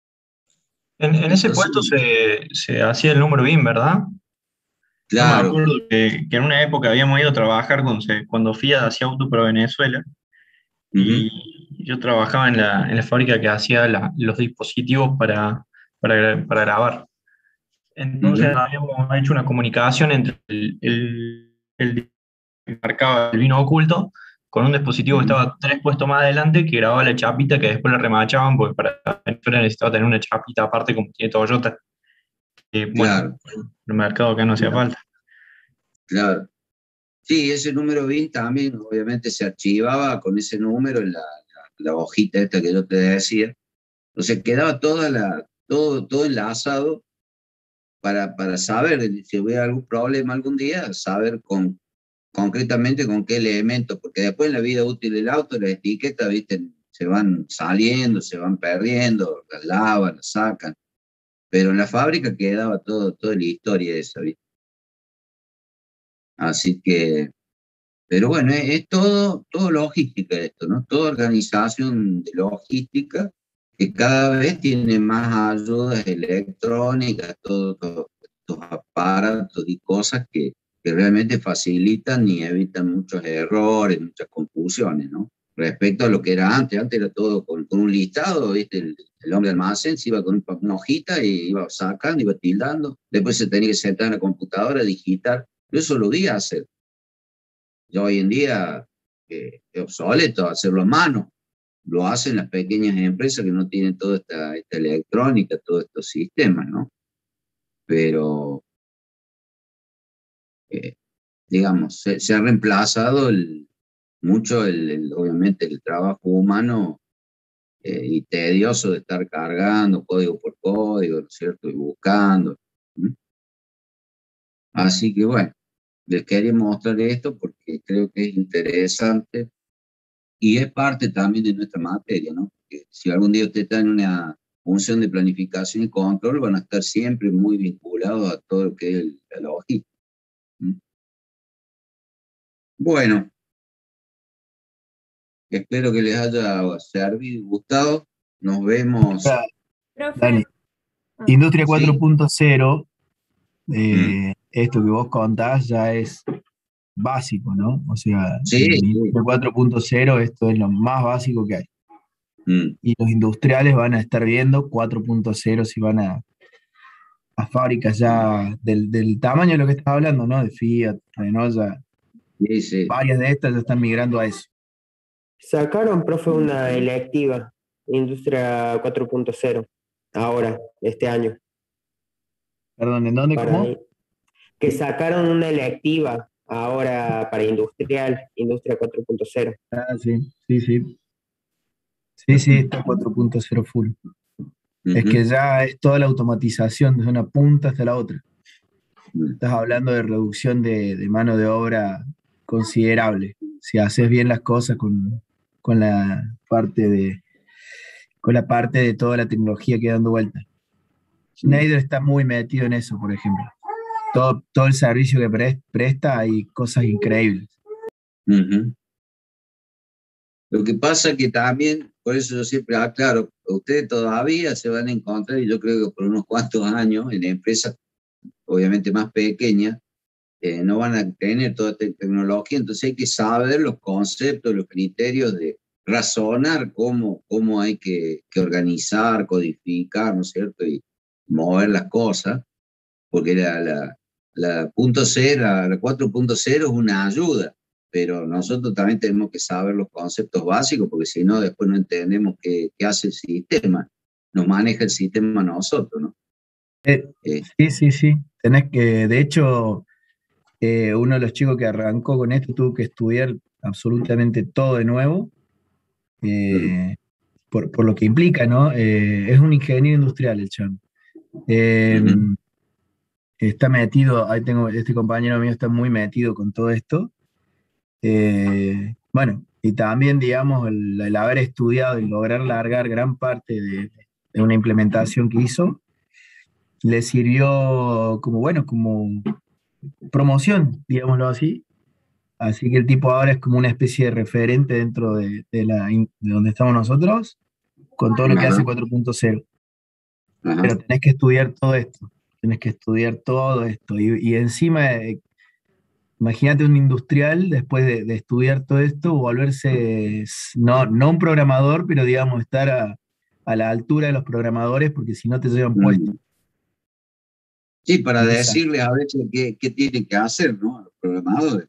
En, en ese puesto se, se hacía el número B I M, ¿verdad? Claro. Yo me acuerdo que, que en una época habíamos ido a trabajar cuando, se, cuando Fiat hacía auto para Venezuela, y, yo trabajaba en la, en la fábrica que hacía la- los dispositivos para, para, gra- para grabar. Entonces Ujú. habíamos hecho una comunicación entre el, el, el que marcaba el vino oculto con un dispositivo que estaba tres puestos más adelante que grababa la chapita que después la remachaban, porque para Venezuela necesitaba tener una chapita aparte como tiene Toyota. Que, bueno, Claro, en el mercado acá no hacía claro, falta. claro. Sí, ese número B I N también obviamente se archivaba con ese número en la, la, la hojita esta que yo te decía. Entonces quedaba toda la, todo, todo enlazado para, para saber si hubiera algún problema algún día, saber con, concretamente con qué elemento, porque después en la vida útil del auto las etiquetas, ¿viste? Se van saliendo, se van perdiendo, las lavan, las sacan, pero en la fábrica quedaba todo, toda la historia esa, ¿viste? Así que, pero bueno, es, es todo, todo logística esto, ¿no? Toda organización de logística que cada vez tiene más ayudas electrónicas, todos estos aparatos y cosas que, que realmente facilitan y evitan muchos errores, muchas confusiones, ¿no? Respecto a lo que era antes, antes era todo con, con un listado, ¿viste? El, el hombre de almacén se iba con un- una hojita y iba sacando, iba tildando, después se tenía que sentar en la computadora, digitar. Yo eso lo vi hacer. Ya hoy en día eh, es obsoleto hacerlo a mano. Lo hacen las pequeñas empresas que no tienen toda esta, esta electrónica, todos estos sistemas, ¿no? Pero, eh, digamos, se, se ha reemplazado el, mucho, el, el- obviamente, el trabajo humano eh, y tedioso de estar cargando código por código, ¿no es cierto? Y buscando. ¿Mm? Así que bueno, les quería mostrar esto porque creo que es interesante y es parte también de nuestra materia, ¿no? Porque si algún día usted está en una función de planificación y control, van a estar siempre muy vinculados a todo lo que es el- la logística. ¿Mm? Bueno, espero que les haya servido y gustado. Nos vemos. Ahora, Profe, Dani, Industria ¿Sí? cuatro punto cero, Mm. eh, esto que vos contás ya es básico, ¿no? O sea, Sí, en sí. Industria cuatro punto cero esto es lo más básico que hay. Mm. Y los industriales van a estar viendo cuatro punto cero si van a, a fábricas ya del, del tamaño de lo que estás hablando, ¿no? De Fiat, Renault, ya, Sí, sí. varias de estas ya están migrando a eso. Sacaron, profe, una electiva, Industria cuatro punto cero, ahora, este año. Perdón, ¿en dónde, Para, cómo? que sacaron una electiva ahora para industrial, Industria cuatro punto cero. Ah, sí, sí, sí. Sí, sí, está cuatro punto cero full. Es que Ujú. ya es toda la automatización desde una punta hasta la otra. Mm. Estás hablando de reducción de, de mano de obra considerable. Si haces bien las cosas con, con la parte de, con la parte de toda la tecnología que dando vuelta. Schneider está muy metido en eso, por ejemplo. Todo, todo el servicio que pre- presta, hay cosas increíbles. Ujú. Lo que pasa que también, por eso yo siempre aclaro, ustedes todavía se van a encontrar, y yo creo que por unos cuantos años, en empresas obviamente más pequeñas, eh, no van a tener toda esta tecnología, entonces hay que saber los conceptos, los criterios de razonar cómo, cómo hay que, que organizar, codificar, ¿no es cierto? Y mover las cosas, porque la, la, la punto cero, la, la cuatro punto cero es una ayuda, pero nosotros también tenemos que saber los conceptos básicos, porque si no, después no entendemos qué, qué hace el sistema, nos maneja el sistema a nosotros, ¿no? Eh, Eh, sí, sí, sí. Tenés que, de hecho, eh, uno de los chicos que arrancó con esto tuvo que estudiar absolutamente todo de nuevo, eh, por, por lo que implica, ¿no? Eh, es un ingeniero industrial el chan. Eh, ujú. Está metido, ahí tengo, este compañero mío está muy metido con todo esto. Eh, bueno, y también, digamos, el, el haber estudiado y lograr largar gran parte de, de una implementación que hizo, le sirvió como, bueno, como promoción, digámoslo así. Así que el tipo ahora es como una especie de referente dentro de, de la, in- de donde estamos nosotros, con todo lo que Ajá, hace cuatro punto cero. ajá. Pero tenés que estudiar todo esto, tenés que estudiar todo esto. Y, y encima, eh, imagínate un industrial después de, de estudiar todo esto, volverse, no, no un programador, pero digamos, estar a, a la altura de los programadores, porque si no te llevan puesto. Sí, para Esa. decirles a veces qué, qué tienen que hacer, ¿no? A los programadores.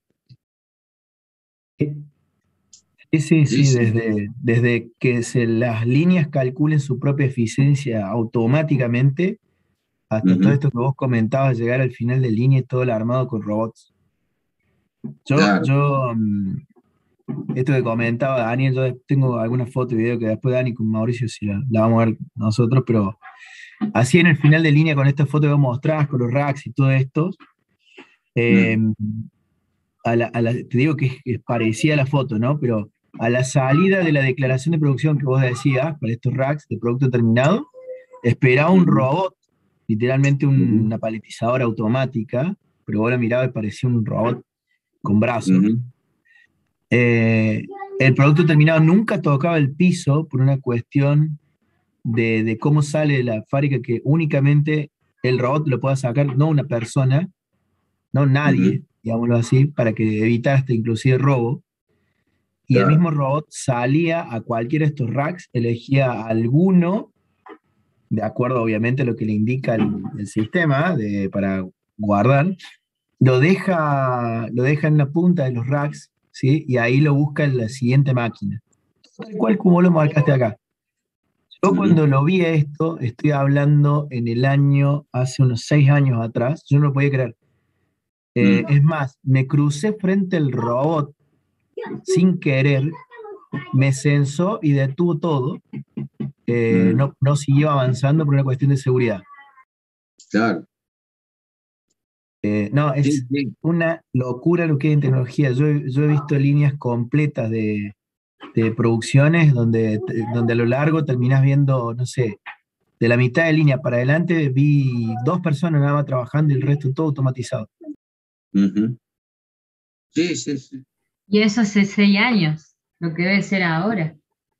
Sí, sí, sí, Sí, sí. desde, desde que se, las líneas calculen su propia eficiencia automáticamente, hasta todo Ujú. esto que vos comentabas, llegar al final de línea y todo el armado con robots. Yo, Claro. yo, mm, esto que comentaba Daniel, yo tengo alguna foto y video que después Dani con Mauricio si la, la vamos a ver nosotros, pero así en el final de línea con esta foto que vos mostrás, con los racks y todo esto, eh, a la- a la- te digo que es, es parecida a la foto, ¿no? Pero a la salida de la declaración de producción que vos decías, para estos racks de producto terminado, esperaba un robot, literalmente un- una paletizadora automática, pero vos la mirabas y parecía un robot con brazos. Eh, el producto terminado nunca tocaba el piso por una cuestión de, de cómo sale de la fábrica, que únicamente el robot lo pueda sacar, no una persona, no nadie, digámoslo así, para que evitaste inclusive robo. Y el Claro. mismo robot salía a cualquiera de estos racks, elegía alguno, de acuerdo obviamente a lo que le indica el, el sistema de, para guardar, lo deja, lo deja en la punta de los racks, ¿sí? Y ahí lo busca en la siguiente máquina. Tal cual como lo marcaste acá. Yo cuando lo vi a esto, estoy hablando en el año, hace unos seis años atrás, yo no lo podía creer. Eh, Es más, me crucé frente al robot sin querer, me censó y detuvo todo. Eh, no, no siguió avanzando por una cuestión de seguridad. Claro. Eh, no, es Sí, sí. una locura lo que hay en tecnología. Yo, he- yo he visto líneas completas de, de producciones donde, donde a lo largo terminás viendo, no sé, de la mitad de línea para adelante vi dos personas nada más trabajando y el resto todo automatizado. Ujú. Sí, sí, sí. Y eso hace seis años, lo que debe ser ahora.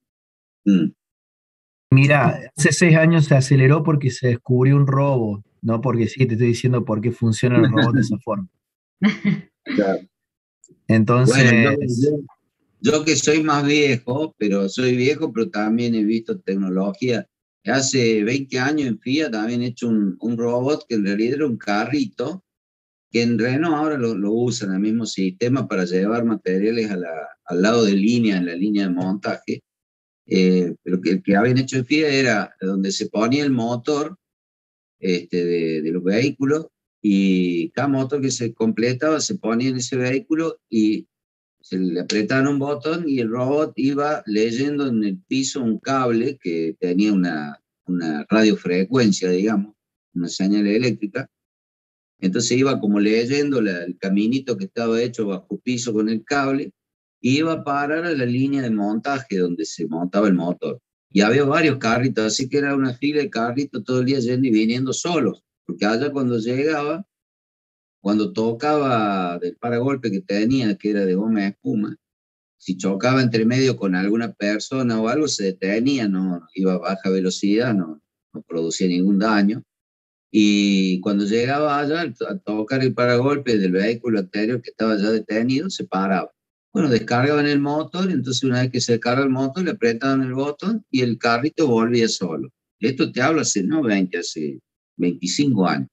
Mira, hace seis años se aceleró porque se descubrió un robo, no porque sí, te estoy diciendo por qué funcionan los robots de esa forma. Claro. Entonces, Bueno, yo, yo, yo que soy más viejo, pero soy viejo, pero también he visto tecnología. Hace veinte años en Fiat también he hecho un, un robot que en realidad era un carrito, que en Renault ahora lo, lo usan, el mismo sistema para llevar materiales a la, al lado de línea, en la línea de montaje. Eh, pero que el que habían hecho en Fiat era donde se ponía el motor este, de, de los vehículos, y cada motor que se completaba se ponía en ese vehículo y se le apretaban un botón y el robot iba leyendo en el piso un cable que tenía una, una radiofrecuencia, digamos, una señal eléctrica. Entonces iba como leyendo la, el caminito que estaba hecho bajo piso con el cable, y iba a parar a la línea de montaje donde se montaba el motor. Y había varios carritos, así que era una fila de carritos todo el día yendo y viniendo solos, porque allá cuando llegaba, cuando tocaba del paragolpe que tenía, que era de goma de espuma, si chocaba entre medio con alguna persona o algo, se detenía, no iba a baja velocidad, no, no producía ningún daño. Y cuando llegaba allá a tocar el paragolpe del vehículo anterior que estaba ya detenido, se paraba. Bueno, descargaban el motor, entonces una vez que se descarga el motor, le apretaban el botón y el carrito volvía solo. Esto te hablo hace, no veinte, hace veinticinco años.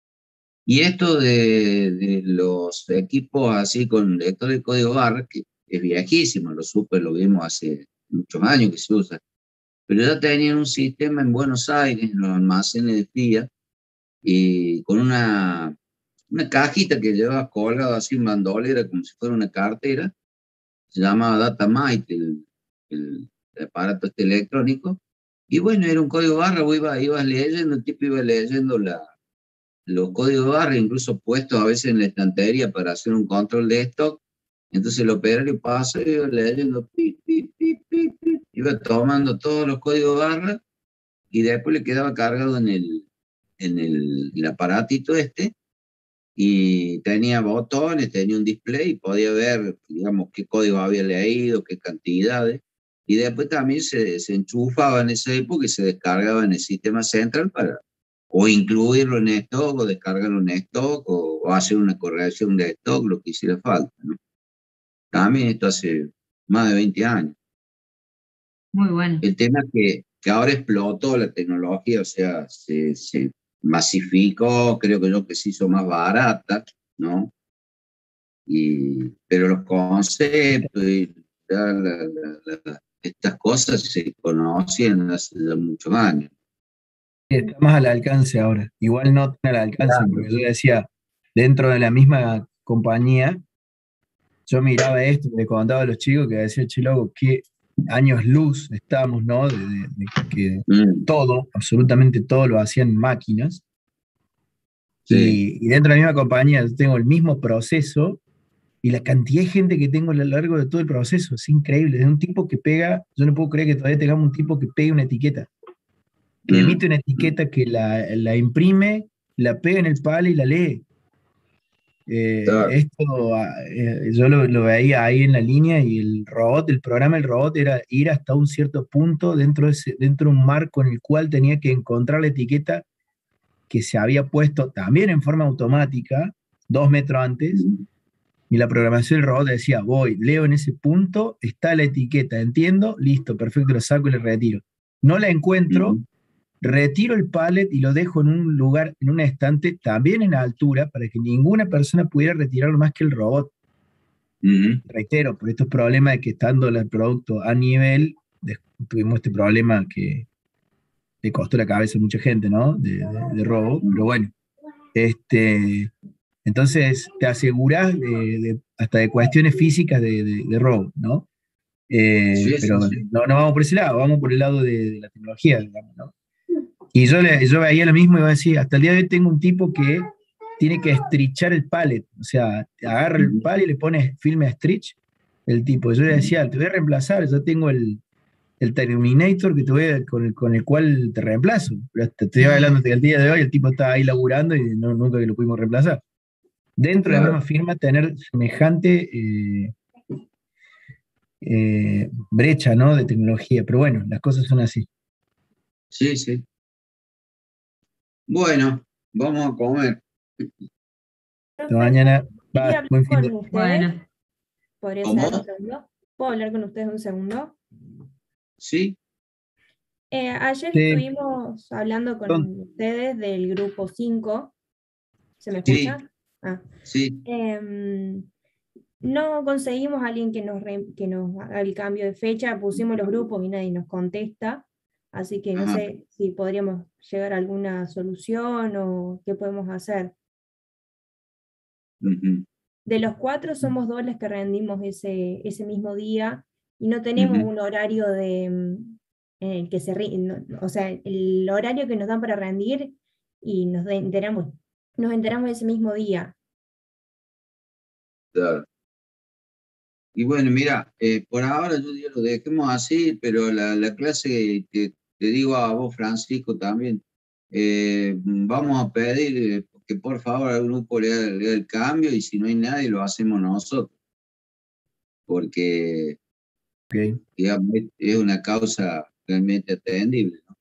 Y esto de, de los equipos así con lector de código barra, que es viejísimo, lo supe, lo vimos hace muchos años que se usa, pero ya tenían un sistema en Buenos Aires, en los almacenes de Fiat, y con una, una cajita que llevaba colgada así en bandolera, como si fuera una cartera, se llamaba Datamite, el, el, el aparato este electrónico, y bueno, era un código barra, vos ibas, ibas leyendo, el tipo iba leyendo la, los códigos barra, incluso puestos a veces en la estantería para hacer un control de stock. Entonces el operario pasa y iba leyendo, pi, pi, pi, pi, pi, iba tomando todos los códigos barra, y después le quedaba cargado en el, en el, el aparatito este, y tenía botones, tenía un display, y podía ver, digamos, qué código había leído, qué cantidades, y después también se, se enchufaba en esa época y se descargaba en el sistema central para o incluirlo en stock, o descargarlo en stock, o o hacer una corrección de stock, lo que hiciera falta, ¿no? También esto hace más de veinte años. Muy bueno. El tema es que, que ahora explotó la tecnología, o sea, se, se masificó, creo que yo que se hizo más barata, ¿no? Y, pero los conceptos y la, la, la, la, estas cosas se conocían hace ya muchos años. Está más al alcance ahora. Igual no tiene al alcance, Claro. porque yo decía, dentro de la misma compañía, yo miraba esto, le contaba a los chicos que decía, che, loco, qué años luz estamos, ¿no? De, de- de que Mm, todo, absolutamente todo lo hacían máquinas. sí, Y, y dentro de la misma compañía yo tengo el mismo proceso y la cantidad de gente que tengo a lo largo de todo el proceso es increíble. Es un tipo que pega, yo no puedo creer que todavía tengamos un tipo que pegue una etiqueta, que mm, emite una etiqueta, que la, la imprime, la pega en el palo y la lee. Eh, claro. esto ah, eh, yo lo, lo veía ahí en la línea y el robot, el programa del robot era ir hasta un cierto punto dentro de, ese- dentro de un marco en el cual tenía que encontrar la etiqueta que se había puesto también en forma automática dos metros antes, Mm, y la programación del robot decía, voy, leo en ese punto, está la etiqueta, entiendo, listo, perfecto, lo saco y le retiro. No la encuentro, mm, retiro el pallet y lo dejo en un lugar, en un estante, también en altura, para que ninguna persona pudiera retirarlo más que el robot. mm, Reitero, por estos problemas de que estando el producto a nivel, de- tuvimos este problema que le costó la cabeza a mucha gente, ¿no? De, de- de robo, pero bueno. Este, entonces te aseguras de, de- hasta de cuestiones físicas de, de- de robo, ¿no? Eh, sí, sí, pero sí. no, no vamos por ese lado, vamos por el lado de, de la tecnología, digamos, ¿no? Y yo, le, yo veía lo mismo y iba a decir, hasta el día de hoy tengo un tipo que tiene que estrichar el pallet, o sea, agarra el Mm, pallet y le pone filme a stretch, el tipo. Yo le decía, te voy a reemplazar, yo tengo el, el Terminator que te voy a- con, el, con el cual te reemplazo. Pero te estoy hablando que el día de hoy el tipo está ahí laburando y no, nunca que lo pudimos reemplazar. Dentro de la claro. misma firma, tener semejante eh, eh, brecha, ¿no? De tecnología. Pero bueno, las cosas son así. Sí, sí. Bueno, vamos a comer. Hasta mañana. ¿Quería Va, hablar buen fin con de ustedes? Bueno, ¿Podría ¿Cómo? ser un segundo? ¿Puedo hablar con ustedes un segundo? Sí, Eh, ayer Sí, estuvimos hablando con son- ustedes del grupo cinco. ¿Se me sí, escucha? Ah. sí. Em, no conseguimos a alguien que nos, re- que nos haga el cambio de fecha, pusimos los grupos y nadie nos contesta, así que no Ajá. sé si podríamos llegar a alguna solución o qué podemos hacer. Ujú, De los cuatro somos dos las que rendimos ese, ese mismo día y no tenemos ujú. un horario de, mm, en el que se ri- no- o sea, el horario que nos dan para rendir y nos de- enteramos, nos enteramos ese mismo día. Claro. Y bueno, mira, eh, por ahora yo digo, lo dejemos así, pero la, la clase que te digo a vos, Francisco, también, eh, vamos a pedir eh, que por favor al grupo le haga, le haga el cambio y si no hay nadie lo hacemos nosotros, porque ok. digamos, es es una causa realmente atendible, ¿no?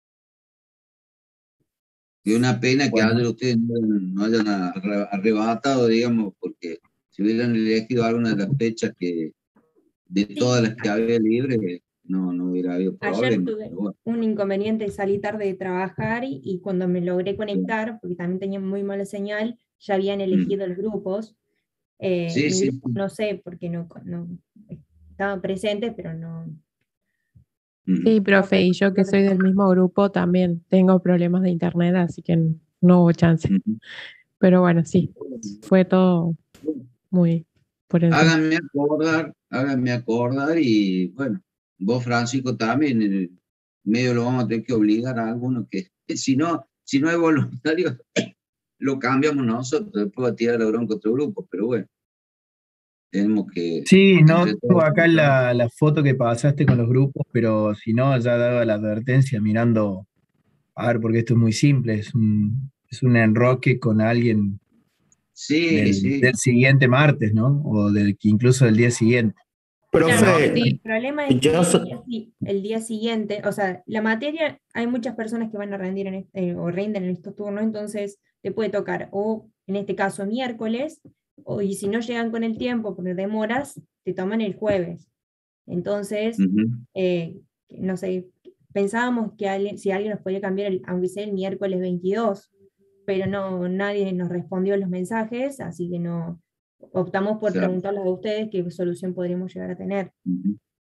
Y una pena que Bueno, ayer ustedes no, no hayan arre- arrebatado, digamos, porque si hubieran elegido alguna de las fechas que de Sí, todas las que había libre, no, no hubiera habido ayer problema. tuve Pero bueno, un inconveniente, salí tarde de trabajar y, y cuando me logré sí. conectar, porque también tenía muy mala señal, ya habían Mm. elegido los grupos. Eh, Sí, mi sí, grupo sí. no sé, porque no, no estaban presentes, pero no, Mm. Sí, no profe, y yo que soy del mismo grupo también tengo problemas de internet, así que n- no hubo chance. Ujú. Pero bueno, sí, fue todo muy por encima. Háganme acordar, háganme acordar y bueno, vos Francisco también, en el medio lo vamos a tener que obligar a alguno que, si no, si no es voluntario, lo cambiamos nosotros, después va a tirar la bronca a otro grupo, pero bueno, tenemos que sí, no entre tengo todos. acá la, la foto que pasaste con los grupos, pero si no, ya daba la advertencia mirando, a ver, porque esto es muy simple, es un, es un enroque con alguien Sí, del, sí. del siguiente martes, ¿no? O del, incluso del día siguiente. Claro, Profe, el Sí, problema es que yo el so- día, si- el día siguiente, o sea, la materia, hay muchas personas que van a rendir en este- eh, o rinden en estos turnos, entonces te puede tocar, o en este caso miércoles, o, y si no llegan con el tiempo por demoras, te toman el jueves. Entonces, Ujú. eh, no sé, pensábamos que alguien, si alguien nos podía cambiar, el- aunque sea el miércoles veintidós, pero no, nadie nos respondió los mensajes, así que no, optamos por Claro. preguntarles a ustedes qué solución podríamos llegar a tener. Ujú.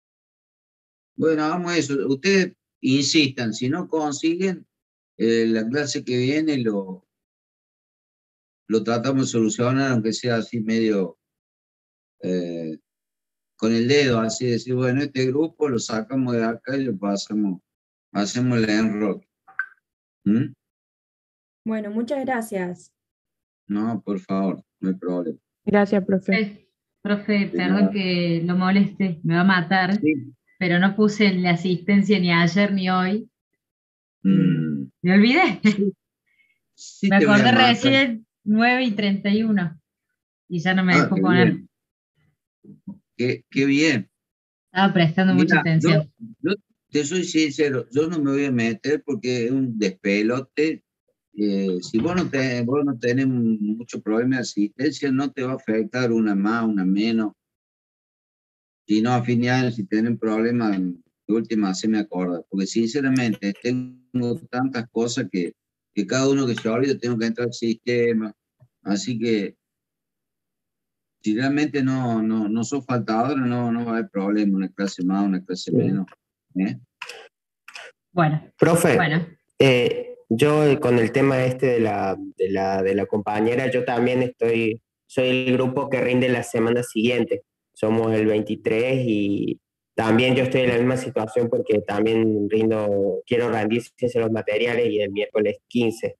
Bueno, hagamos eso. Ustedes insistan, si no consiguen, eh, la clase que viene lo, lo tratamos de solucionar, aunque sea así medio eh, con el dedo, así decir, bueno, este grupo lo sacamos de acá y lo pasamos, hacemos el enroque. ¿Mm? Bueno, muchas gracias. No, por favor, no hay problema. Gracias, profe. Eh, Profe, De perdón nada. que lo moleste, me va a matar, Sí. pero no puse la asistencia ni ayer ni hoy. Mm, Me olvidé. sí Me te voy a acordé matar. recién nueve y treinta y uno y ya no me Ah, dejó qué poner. bien. Qué, qué bien. Estaba prestando mucha Mira, yo, atención. yo te soy sincero, yo no me voy a meter porque es un despelote. Eh, si vos no, te, vos no tenés mucho problema de asistencia, no te va a afectar una más, una menos. Si no, a fin de año, si tienen problemas, de última se me acorda. Porque sinceramente tengo tantas cosas que, que cada uno que se olvida tengo que entrar al sistema. Así que si realmente no, no, no sos faltador, no, no va a haber problema, una clase más, una clase menos. ¿eh? Bueno, Profe, bueno. eh, yo eh, con el tema este de la, de la, de la compañera, yo también estoy, soy el grupo que rinde la semana siguiente. Somos el veintitrés y también yo estoy en la misma situación porque también rindo, quiero rendir ciencia de los materiales y el miércoles quince.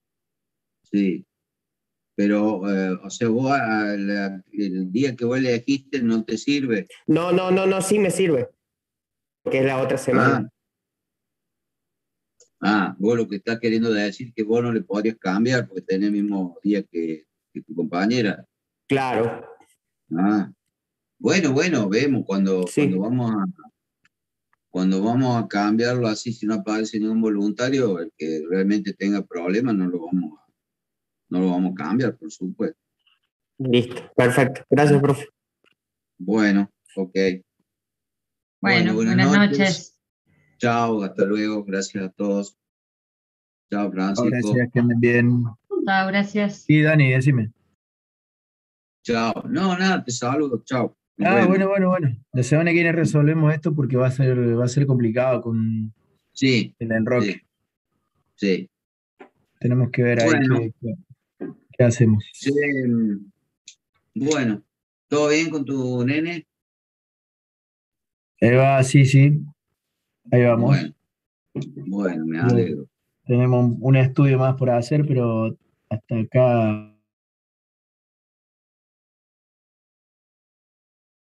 Sí, pero, eh, o sea, vos a la- el día que vos elegiste no te sirve. No, no, no, no, sí me sirve, porque es la otra semana. Ah, vos lo que estás queriendo decir que vos no le podrías cambiar porque tenés el mismo día que, que tu compañera. Claro. Ah, bueno, bueno, vemos cuando, Sí. cuando vamos a cuando vamos a cambiarlo así, si no aparece ningún voluntario, el que realmente tenga problemas no lo vamos a, no lo vamos a cambiar, por supuesto. Listo, perfecto. Gracias, profe. Bueno, ok. Bueno, buenas, buenas noches. noches. Chao, hasta luego. Gracias a todos. Chao, Oh, Francisco. gracias, que anden bien. Chao, gracias. Sí, Dani, decime. Chao. No, nada, te saludo. Chao. Nos Ah, vemos. bueno, bueno, bueno. La semana que viene resolvemos esto porque va a ser, va a ser complicado con Sí. el enroque. Sí. Sí. Tenemos que ver ahí Bueno. qué, qué- qué hacemos. Sí, mm, bueno, ¿todo bien con tu nene? Ahí va, sí, sí. Ahí vamos. Bueno, bueno, me Bien. alegro. Tenemos un- un estudio más por hacer, pero hasta acá